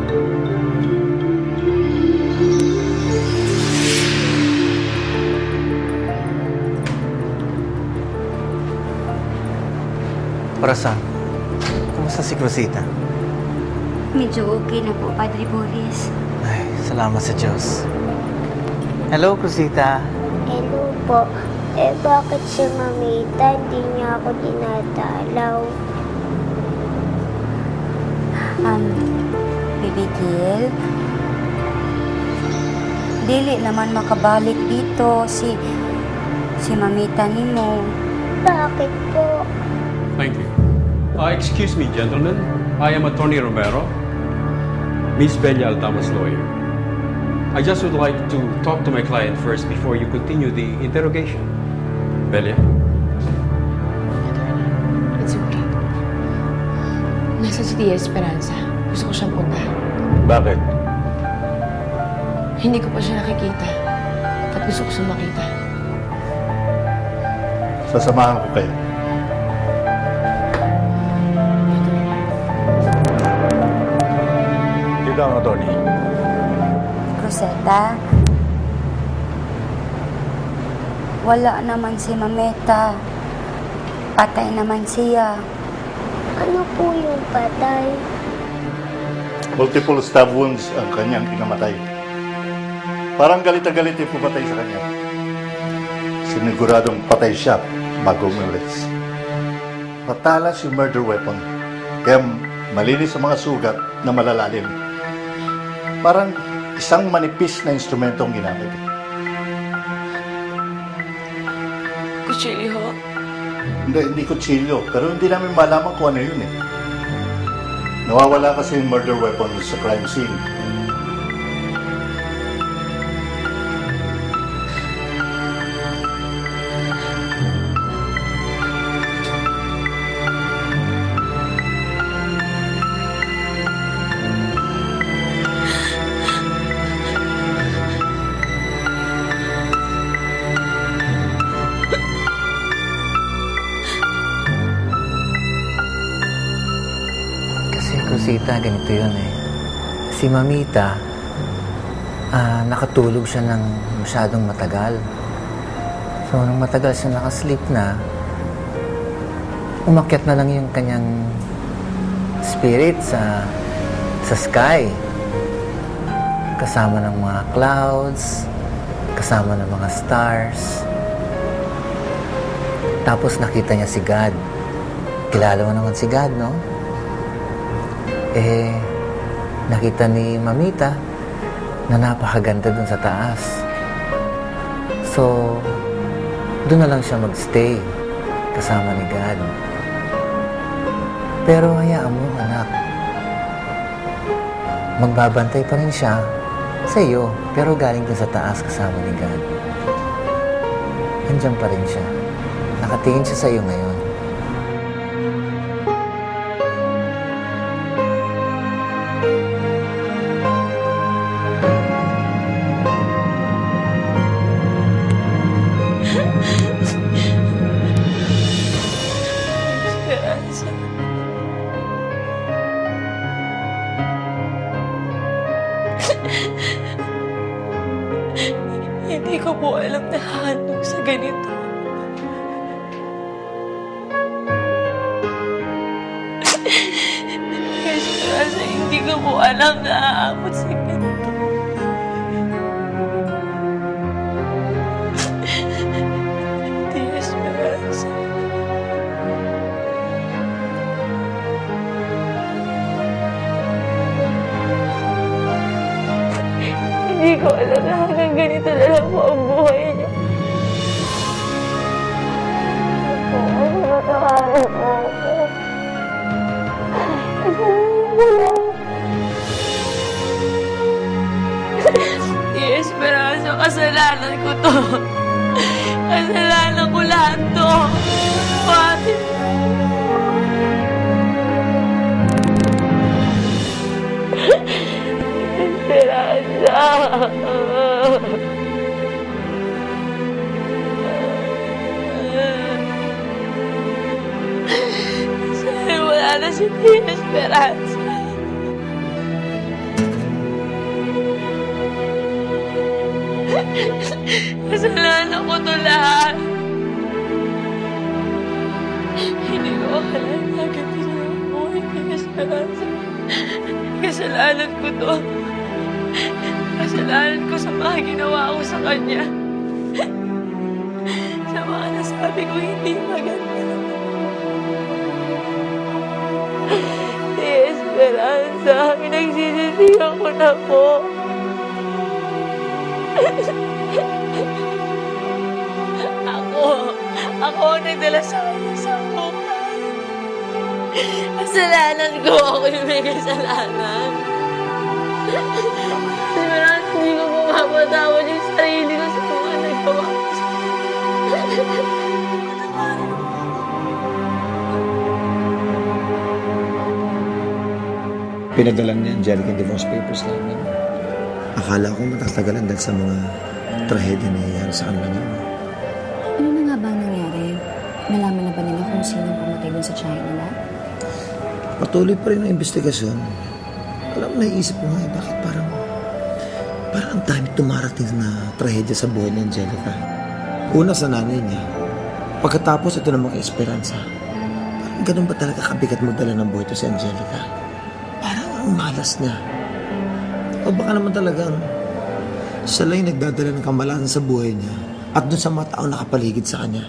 Orasan, kumusta si Cruzita? Medyo okay na po, Padre Boris. Ay, salamat sa Diyos. Hello, Cruzita. Hello po. Eh, bakit si Mamita hindi niya ako dinadalaw? Um, Bibigil? Dili naman makabalik dito si si mamita nimo. Bakit po? Thank you. Uh, excuse me, gentlemen. I am Attorney Romero, Miss Bella Altama's lawyer. I just would like to talk to my client first before you continue the interrogation. Bella? It's okay. Nasa si Tia Esperanza. Gusto ko siyang puntahan. Bakit? Hindi ko pa siya nakikita. At gusto ko siyang makita. Sasamahan ko kayo. Dito ang attorney. Rosetta? Wala naman si Mameta. Patay naman siya. Ano po yung patay? Multiple stab wounds ang kanyang pinamatay. Parang galit na galit yung pumatay sa kanya. Siniguradong patay siya bago umalis. Matalas yung murder weapon. Kaya malinis ang mga sugat na malalalim. Parang isang manipis na instrumento ang ginamit. Kutsilyo? Hindi, hindi kutsilyo. Pero hindi namin malaman kung ano yun eh. Nawawala kasi yung murder weapon sa crime scene. Rosita, ganito yun eh. Si Mamita, ah, nakatulog siya ng masyadong matagal. So, nung matagal siya nakasleep na, umakyat na lang yung kanyang spirit sa, sa sky. Kasama ng mga clouds, kasama ng mga stars. Tapos nakita niya si God. Kilala mo naman si God, no? Eh, nakita ni Mamita na napakaganda dun sa taas. So, dun na lang siya magstay kasama ni God. Pero hayaan mo, anak. Magbabantay pa rin siya sa iyo, pero galing dun sa taas kasama ni God. Andiyan pa rin siya. Nakatingin siya sa iyo ngayon. Hindi ko po alam na hahanap sa ganito. Kasi hindi ko po alam na aabot sa ganito. Tia Esperanza. Hindi ko alam na hanggang ganito na lang po ang buhay niya. Matawaran po ako. Tia Esperanza, kasalanan ko to. Kasalanan ko lahat to. Pati. Esperanza. Sana wala na si Tia Esperanza. Esperanza. Kasalanan ko to lahat. Hindi ko akalain na ganito na ang buhay kay Esperanza. Kasalanan ko to. Kasalanan ko sa mga ginawa ko sa kanya. Sa mga nasabi ko hindi maganda. Si Esperanza, pinagsisisihan ko na po. Ako, ako ang nagdala sa kanya sa buhay. Kasalanan ko, ako yung may kasalanan. Esperanza, hindi ko pumapatawad yung sarili ko sa mga nagawa ko. Pinadala ni Angelica yung divorce papers namin. Akala ko matatagalan dahil sa mga trahedya na nangyayari sa kanila ngayon. Ano na nga bang nangyari? Nalaman na ba nila kung sino pumatay dun sa tiyahin nila? Patuloy pa rin ang investigasyon. Alam mo, naisip ko nga eh, bakit parang parang ang dami tumarating na trahedya sa buhay ni Angelica. Una sa nanay niya. Pagkatapos ito naman kay Esperanza. Parang ganun ba talaga kabigat magdala ng buhay ito si Angelica? Parang ang malas niya. O baka naman talagang siya lang yung nagdadala ng kamalasan sa buhay niya at dun sa mga taong nakapaligid sa kanya.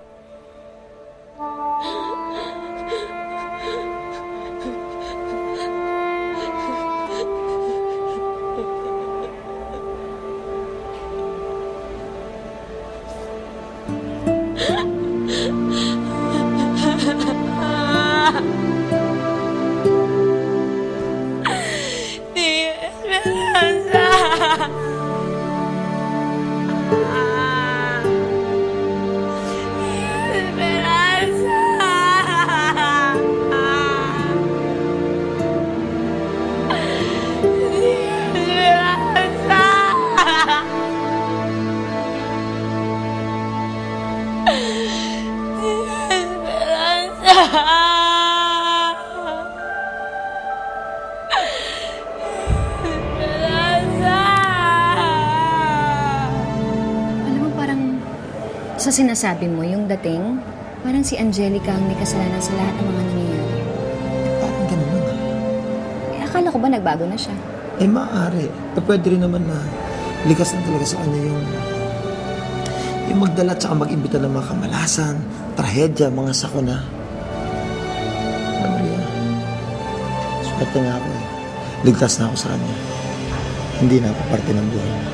Sa sinasabi mo, yung dating, parang si Angelica ang may kasalanan sa lahat ng mga nangyayari. Parang ganun lang ah. Eh, akala ko ba nagbago na siya? Eh, maaari. Eh, pwede rin naman na likas na talaga sa kanya yung yung magdala at saka mag-imbita ng mga kamalasan, trahedya, mga sakuna. Ano, Maria? Swerte nga ako eh. Ligtas na ako sa kanya. Hindi na ako parte ng buhay niya.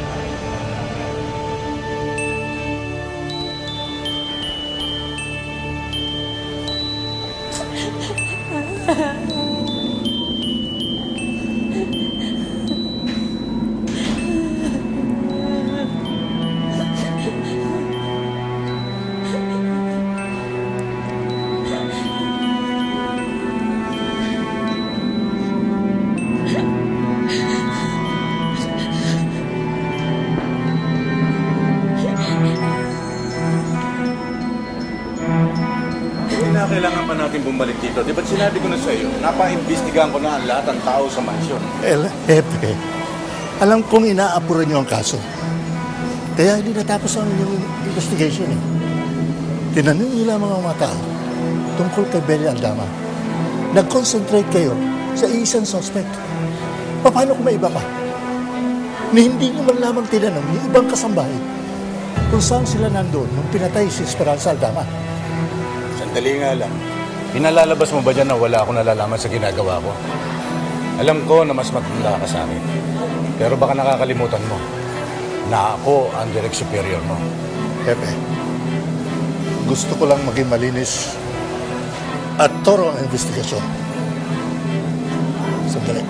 Kailangan pa natin bumalik dito. Di ba't sinabi ko na sa iyo, napa-imbestigahan ko na ang lahat ng tao sa mansyon. El, Hepe, alam kong inaapuran niyo ang kaso. Kaya hindi natapos ang inyong investigation eh. Tinanong niyo lamang ang mga tao tungkol kay Belly Aldama. Nag-concentrate kayo sa isang suspect. Paano kung may iba pa? Ni hindi niyo man lamang tinanong yung ibang kasambahay kung saan sila nandoon nung pinatay si Esperanza Aldama. Sandali nga lang. Pinalalabas mo ba dyan na wala akong nalalaman sa ginagawa ko? Alam ko na mas matanda ka sa akin. Pero baka nakakalimutan mo na ako ang direct superior mo. Pepe, gusto ko lang maging malinis at toro ang investigasyon. Sandali.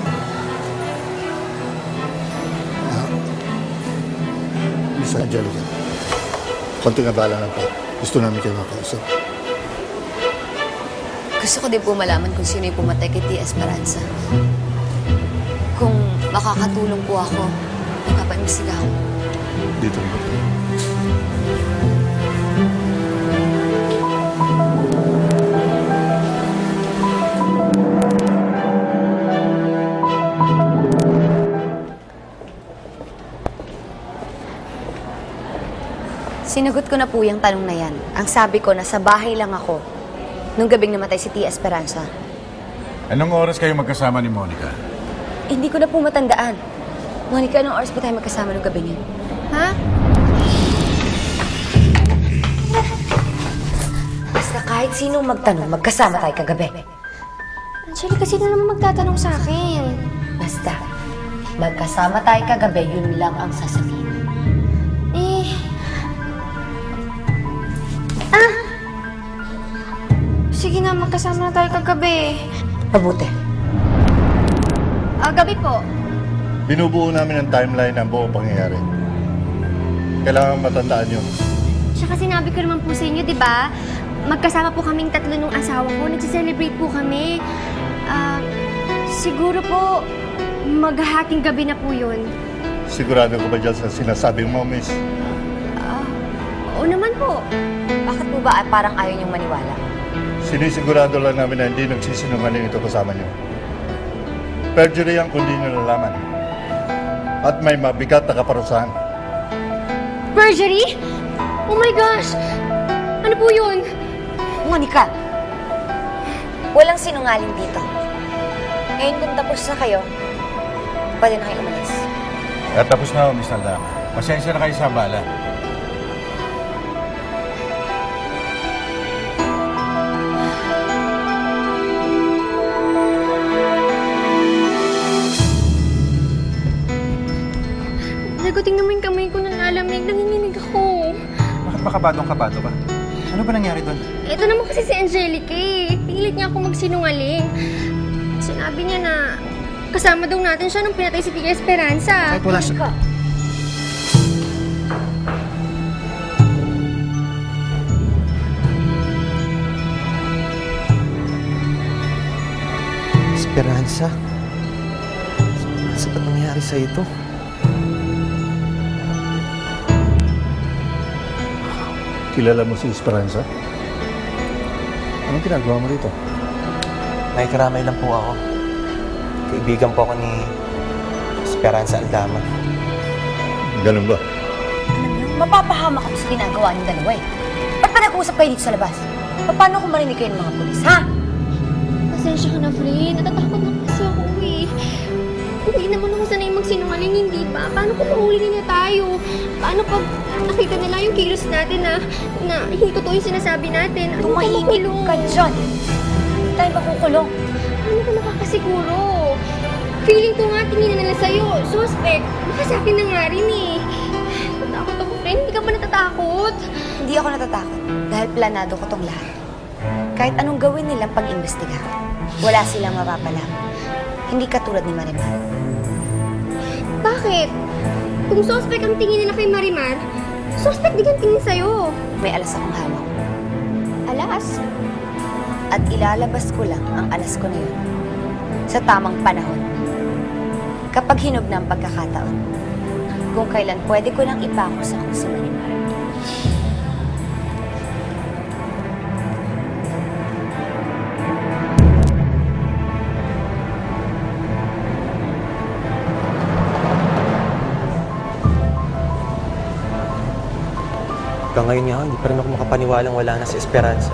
Ah, Miss Angelica, konting abala lang po. Gusto namin kayo makausap. Gusto ko din po malaman kung sino yung pumatay kay Tia Esperanza. Kung makakatulong po ako, magpapaimbestiga ako. Dito mo. Sinagot ko na po yung tanong na yan. Ang sabi ko, nasa bahay lang ako nung gabing namatay si Tia Esperanza. Anong oras kayo magkasama ni Monica? Eh, hindi ko na po matandaan. Monica, anong oras ba tayo magkasama nung gabing yun? Ha? Basta kahit sino magtanong, magkasama tayo kagabi. Angelica, sino naman magtatanong sa akin? Basta, magkasama tayo kagabi, yun lang ang sasabihin. Eh... Ah! Sige na, magkasama na tayo kagabi. Mabuti. Ah, gabi po. Binubuo namin ang timeline ng buong pangyayari. Kailangan matandaan yun. Tsaka sinabi ko naman po sa inyo, di ba? Magkasama po kaming tatlo nung asawa ko. Nagsiselebrate po kami. Ah, siguro po, maghahating gabi na po yun. Sigurado ko ba dyan sa sinasabing mo, miss? Ah, oo naman po. Bakit po ba parang ayaw niyong maniwala? Sinisigurado lang namin na hindi nagsisinungaling ito kasama niyo. Perjury ang kundi nalalaman. At may mabigat na kaparusahan. Perjury? Oh my gosh! Ano po yun? Monica, walang sinungaling dito. Ngayon kung tapos na kayo, pwede na kayo umalis. At tapos na ako, Miss Naldama. Pasensya na kayo sa bala. Naguting naman yung kamay ko ng lalamig. Nanginginig ako. Bakit ba kabadong-kabado ka? Ano ba nangyari doon? Ito naman kasi si Angelica eh. Pilit niya ako magsinungaling. Sinabi niya na kasama daw natin siya nung pinatay si Tia Esperanza. Kahit wala siya. Esperanza? Esperanza, ba't nangyari sa ito? Kilala mo si Esperanza? Anong ginagawa mo rito? Nakikiramay lang po ako. Kaibigan po ako ni Esperanza Aldama. Ganun ba? Mapapahamak ako sa ginagawa niyong dalawa eh. Ba't pa nag-uusap kayo dito sa labas? Paano kung marinig kayo ng mga pulis, ha? Pasensya ka na, friend. Natatakot na kasi ako eh. Hindi naman ako sanay magsinungaling, hindi ba? Paano kung mahuli nila tayo? Paano pag nakita nila yung kilos natin na, na hindi totoo yung sinasabi natin? Ano ka makulong? ka dyan. Hindi tayo makukulong. Ano ka makakasiguro? Feeling ko nga tingin na nila sa'yo. Suspect. Baka sa akin na nga rin eh. Natakot ako, friend. Hindi ka ba natatakot? Hindi ako natatakot dahil planado ko tong lahat. Kahit anong gawin nilang pag-imbestiga, wala silang mapapalam. Hindi katulad ni Marimar. Bakit? Kung suspect ang tingin nila kay Marimar, suspect din ang tingin sa'yo. May alas akong hawak. Alas? At ilalabas ko lang ang alas ko na yun sa tamang panahon. Kapag hinog na ang pagkakataon, kung kailan pwede ko lang ipako sa kung si Marimar. Hanggang ngayon nga, hindi pa rin ako makapaniwalang wala na si Esperanza.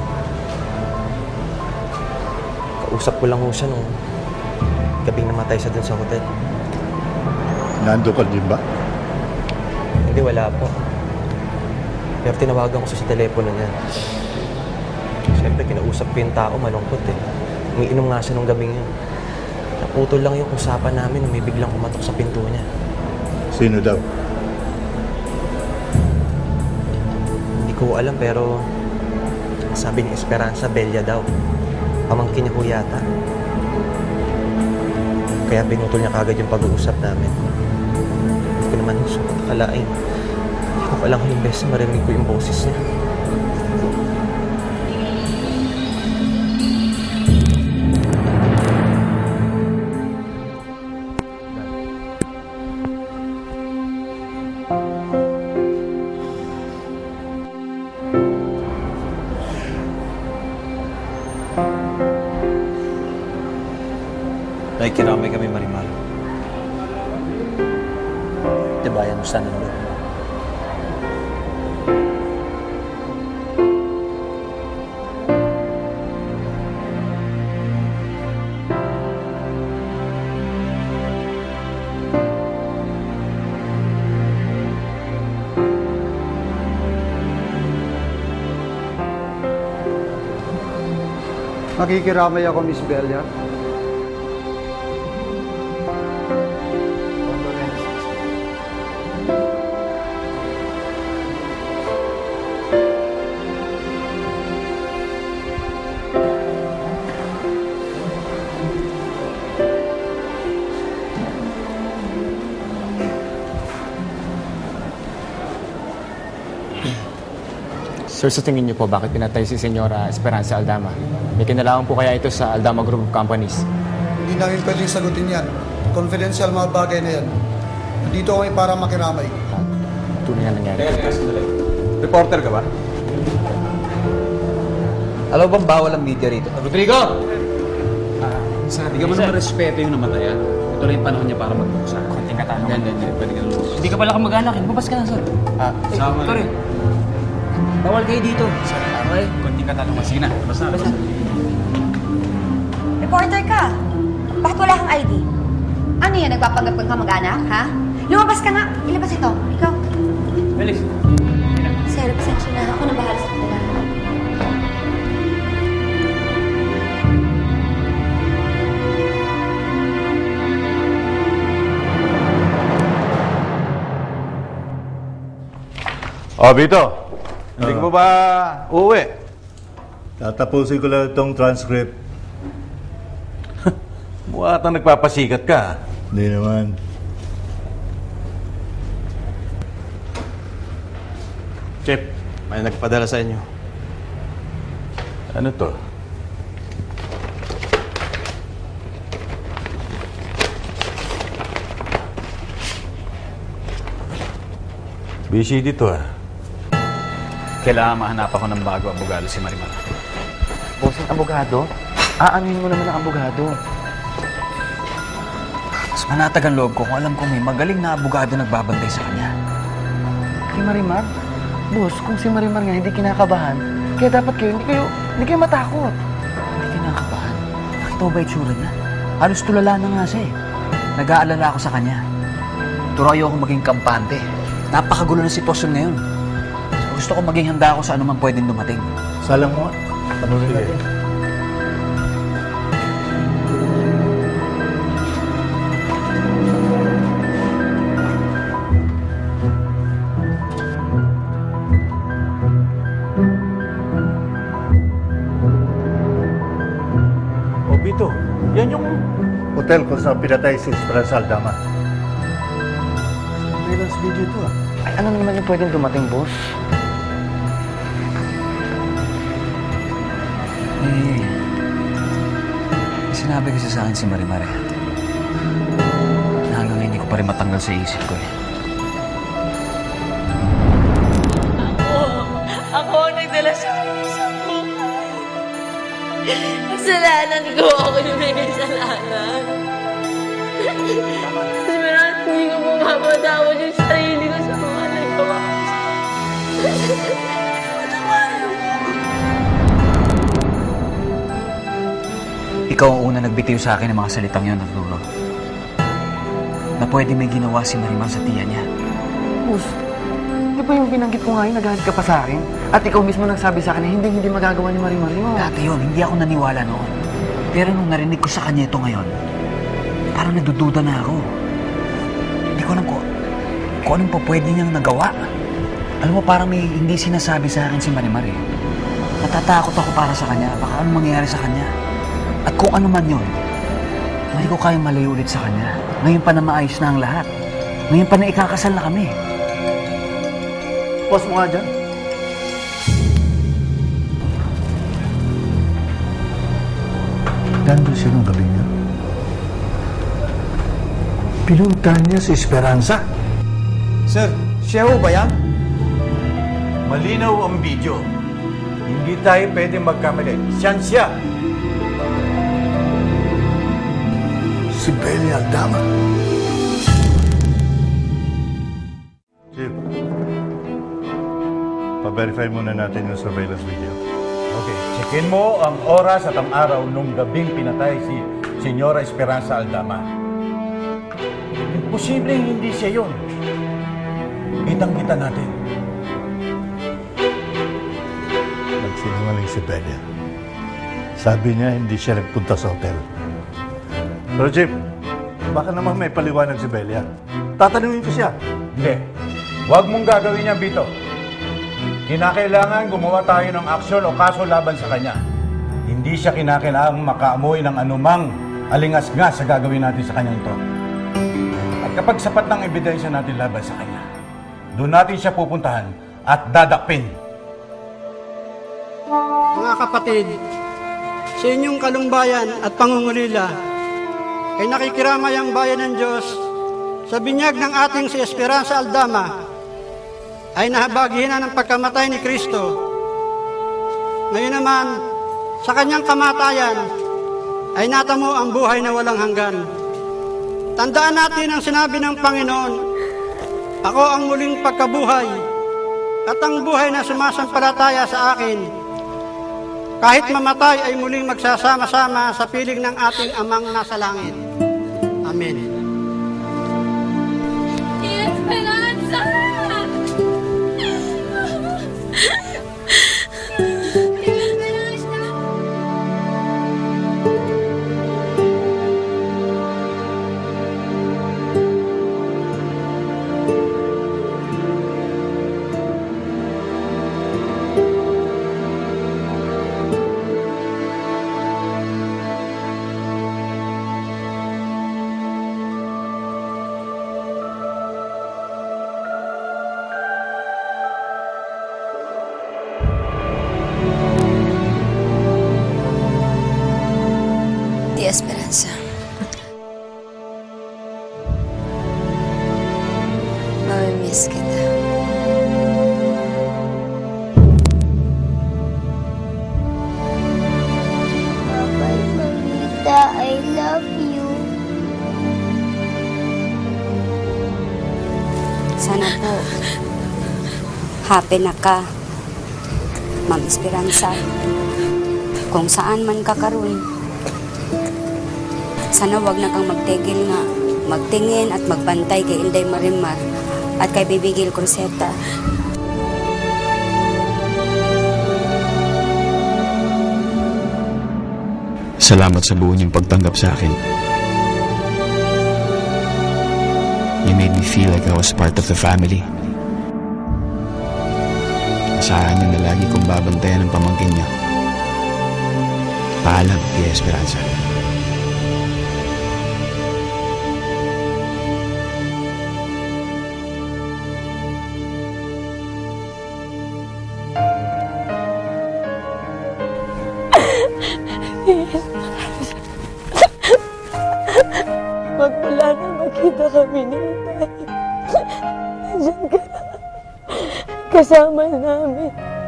Kausap ko lang ho siya nung gabing namatay siya dun sa hotel. Nando ka din ba? Hindi, wala po. Pero tinawagan ko siya sa telepono niya. Siyempre, kinausap ko yung tao, malungkot eh. Umiinom nga siya nung gabing yun. Naputol lang yung usapan namin nung may biglang kumatok sa pinto niya. Sino daw? Hindi ko alam, pero sabi ni Esperanza, Belia daw. Pamangkin niya ko yata. Kaya pinutol niya kagad yung pag-uusap namin. Hindi ko naman gusto akalain. Hindi ko palang yung best na marinig ko yung boses niya. Nakikiramay kami, Marimar. Tibayan mo sana ng loob mo. Nakikiramay ako, Miss Belia. Sir, sa tingin niyo po, bakit pinatay si Senyora Esperanza Aldama? May kinalaman po kaya ito sa Aldama Group of Companies? Hindi namin pwedeng sagutin yan. Confidential mga bagay na yan. Nandito kami para makiramay. Tunay na nangyari. Teka, teka, sandali. Reporter ka ba? Alam bang bawal ang media rito? Rodrigo! Ah, sir, hindi ka mo naman respeto yung namatayan. Ito lang yung panahon niya para mag-usa. Konting katanong. Yan, yan, yan. Pwede ka naman. Hindi ka pala kamag-anak. Lumabas ka lang, sir. Ah, sama na. Bawal kayo dito. Sir, okay. Konting katanungan. Sige na. Basta, basta. Reporter ka. Bakit wala kang I D? Ano yan? Nagpapanggap kang kamag-anak, ha? Lumabas ka nga. Ilabas ito. Ikaw. Bilis. Sir, pasensya na. Ako na bahala sa kanila. Oh, Vito. Hindi ka ba uuwi? Tatapusin ko lang itong transcript. Mukha atang nagpapasikat ka. Hindi naman. Chip, may nagpadala sa inyo. Ano to? Busy dito ah. Kailangan mahanap ako ng bago abogado si Marimar. Bossing abogado? Aanuhin mo naman ang abogado. Mas manatag ang loob ko kung alam ko may magaling na abogado nagbabantay sa kanya. Si Marimar? Boss, kung si Marimar nga hindi kinakabahan, kaya dapat kayo, hindi kayo, hindi kayo matakot. Hindi kinakabahan? Nakita mo ba itsura niya? Halos tulala na nga siya eh. Nag-aalala ako sa kanya. Turo ayoko maging kampante. Napakagulo ng sitwasyon ngayon. Gusto ko maging handa ako sa anumang pwedeng dumating. Salang mo, panuloy natin. O, Vito, yan yung hotel kung saan pinatay si Esperanza Aldama. Surveillance video to ah. Ay, ano naman yung pwedeng dumating, boss? Eh, sinabi kasi sa akin si Marimar eh. Hanggang hindi ko pa rin matanggal sa isip ko eh. Ako, ako ang nagdala sa sa buhay. Kasalanan ko, ako yung may kasalanan. Esperanza, hindi ko mapapatawad yung sarili ko sa mga nagawa ko. Ikaw ang una nagbitiw sa akin ng mga salitang yun, Arturo. Na pwede may ginawa si Marimar sa tiya niya. Boss, di ba yung binanggit ko nga yun, nagalit ka pa sa akin? At ikaw mismo nagsabi sa akin na hindi hindi magagawa ni Marimar yun. Dati yun, hindi ako naniwala noon. Pero nung narinig ko sa kanya ito ngayon, parang nagdududa na ako. Hindi ko alam ko, kung anong pa pwede niyang nagawa. Alam mo, parang may hindi sinasabi sa akin si Marimar eh. Natatakot ako para sa kanya, baka anong mangyayari sa kanya. At kung ano man yun, hindi ko kayang malayo ulit sa kanya. Ngayon pa na maayos na ang lahat. Ngayon pa na ikakasal na kami. Pause mo nga dyan. Nandun siya nung gabi niya. Pinuntahan niya si Esperanza. Sir, siya ho ba yan? malinaw ang video. Hindi tayo pwede magkamali. Siyan siya. Si Belly Aldama. Chief, pa-verify muna natin yung surveillance video. Okay, checkin mo ang oras at ang araw nung gabing pinatay si Senyora Esperanza Aldama. Imposibleng hindi siya yun. Kitang-kita natin. Nagsinungaling si Bella. Sabi niya hindi siya nagpunta sa hotel. Pero Jeep, baka naman may paliwanag si Belia. Tatanungin ko siya. Hindi. Huwag mong gagawin yan, Bito. Kinakailangan gumawa tayo ng aksyon o kaso laban sa kanya. Hindi siya kinakailangang makaamoy ng anumang alingas-ngas sa gagawin natin sa kanyang to. At kapag sapat ng ebidensya natin laban sa kanya, doon natin siya pupuntahan at dadakpin. Mga kapatid, sa inyong kalumbay at pangungulila, ay nakikiramay ang bayan ng Diyos sa binyag ng ating si Esperanza Aldama ay nahabagin na ng pagkamatay ni Kristo. Ngayon naman, sa kanyang kamatayan ay natamo ang buhay na walang hanggan. Tandaan natin ang sinabi ng Panginoon, ako ang muling pagkabuhay at ang buhay na sumasampalataya sa akin. Kahit mamatay ay muling magsasama-sama sa piling ng ating Amang nasa langit. Amen. Esperanza! Esperanza. Mamimiss kita. Bye-bye, Mamita. I love you. Sana po, happy na ka, Ma'am Esperanza. Kung saan man ka karon, sana wag na kang magtigil nga, magtingin at magbantay kay Inday Marimar at kay Baby Gil Cruzeta. Salamat sa buo niyong pagtanggap sa akin. You made me feel like I was part of the family. Asahan niyo na lagi kong babantayan ang pamangkin niya. Paalam, Tia Esperanza. Magmula na makita kami ni Inday, nandiyan ka na, kasama namin.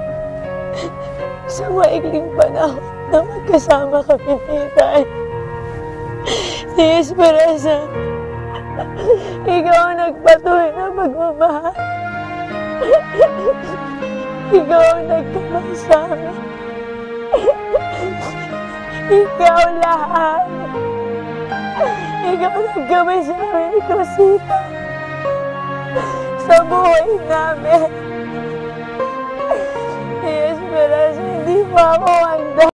Sa maikling panahon na magkasama kami ni Inday. Si Esperanza, ikaw ang nagpatuloy na magmamahal. Ikaw ang nagkamay sa amin. Ikaw lahat. Ikaw nagkamay sa amin ni Cruzeta. Sa buhay namin.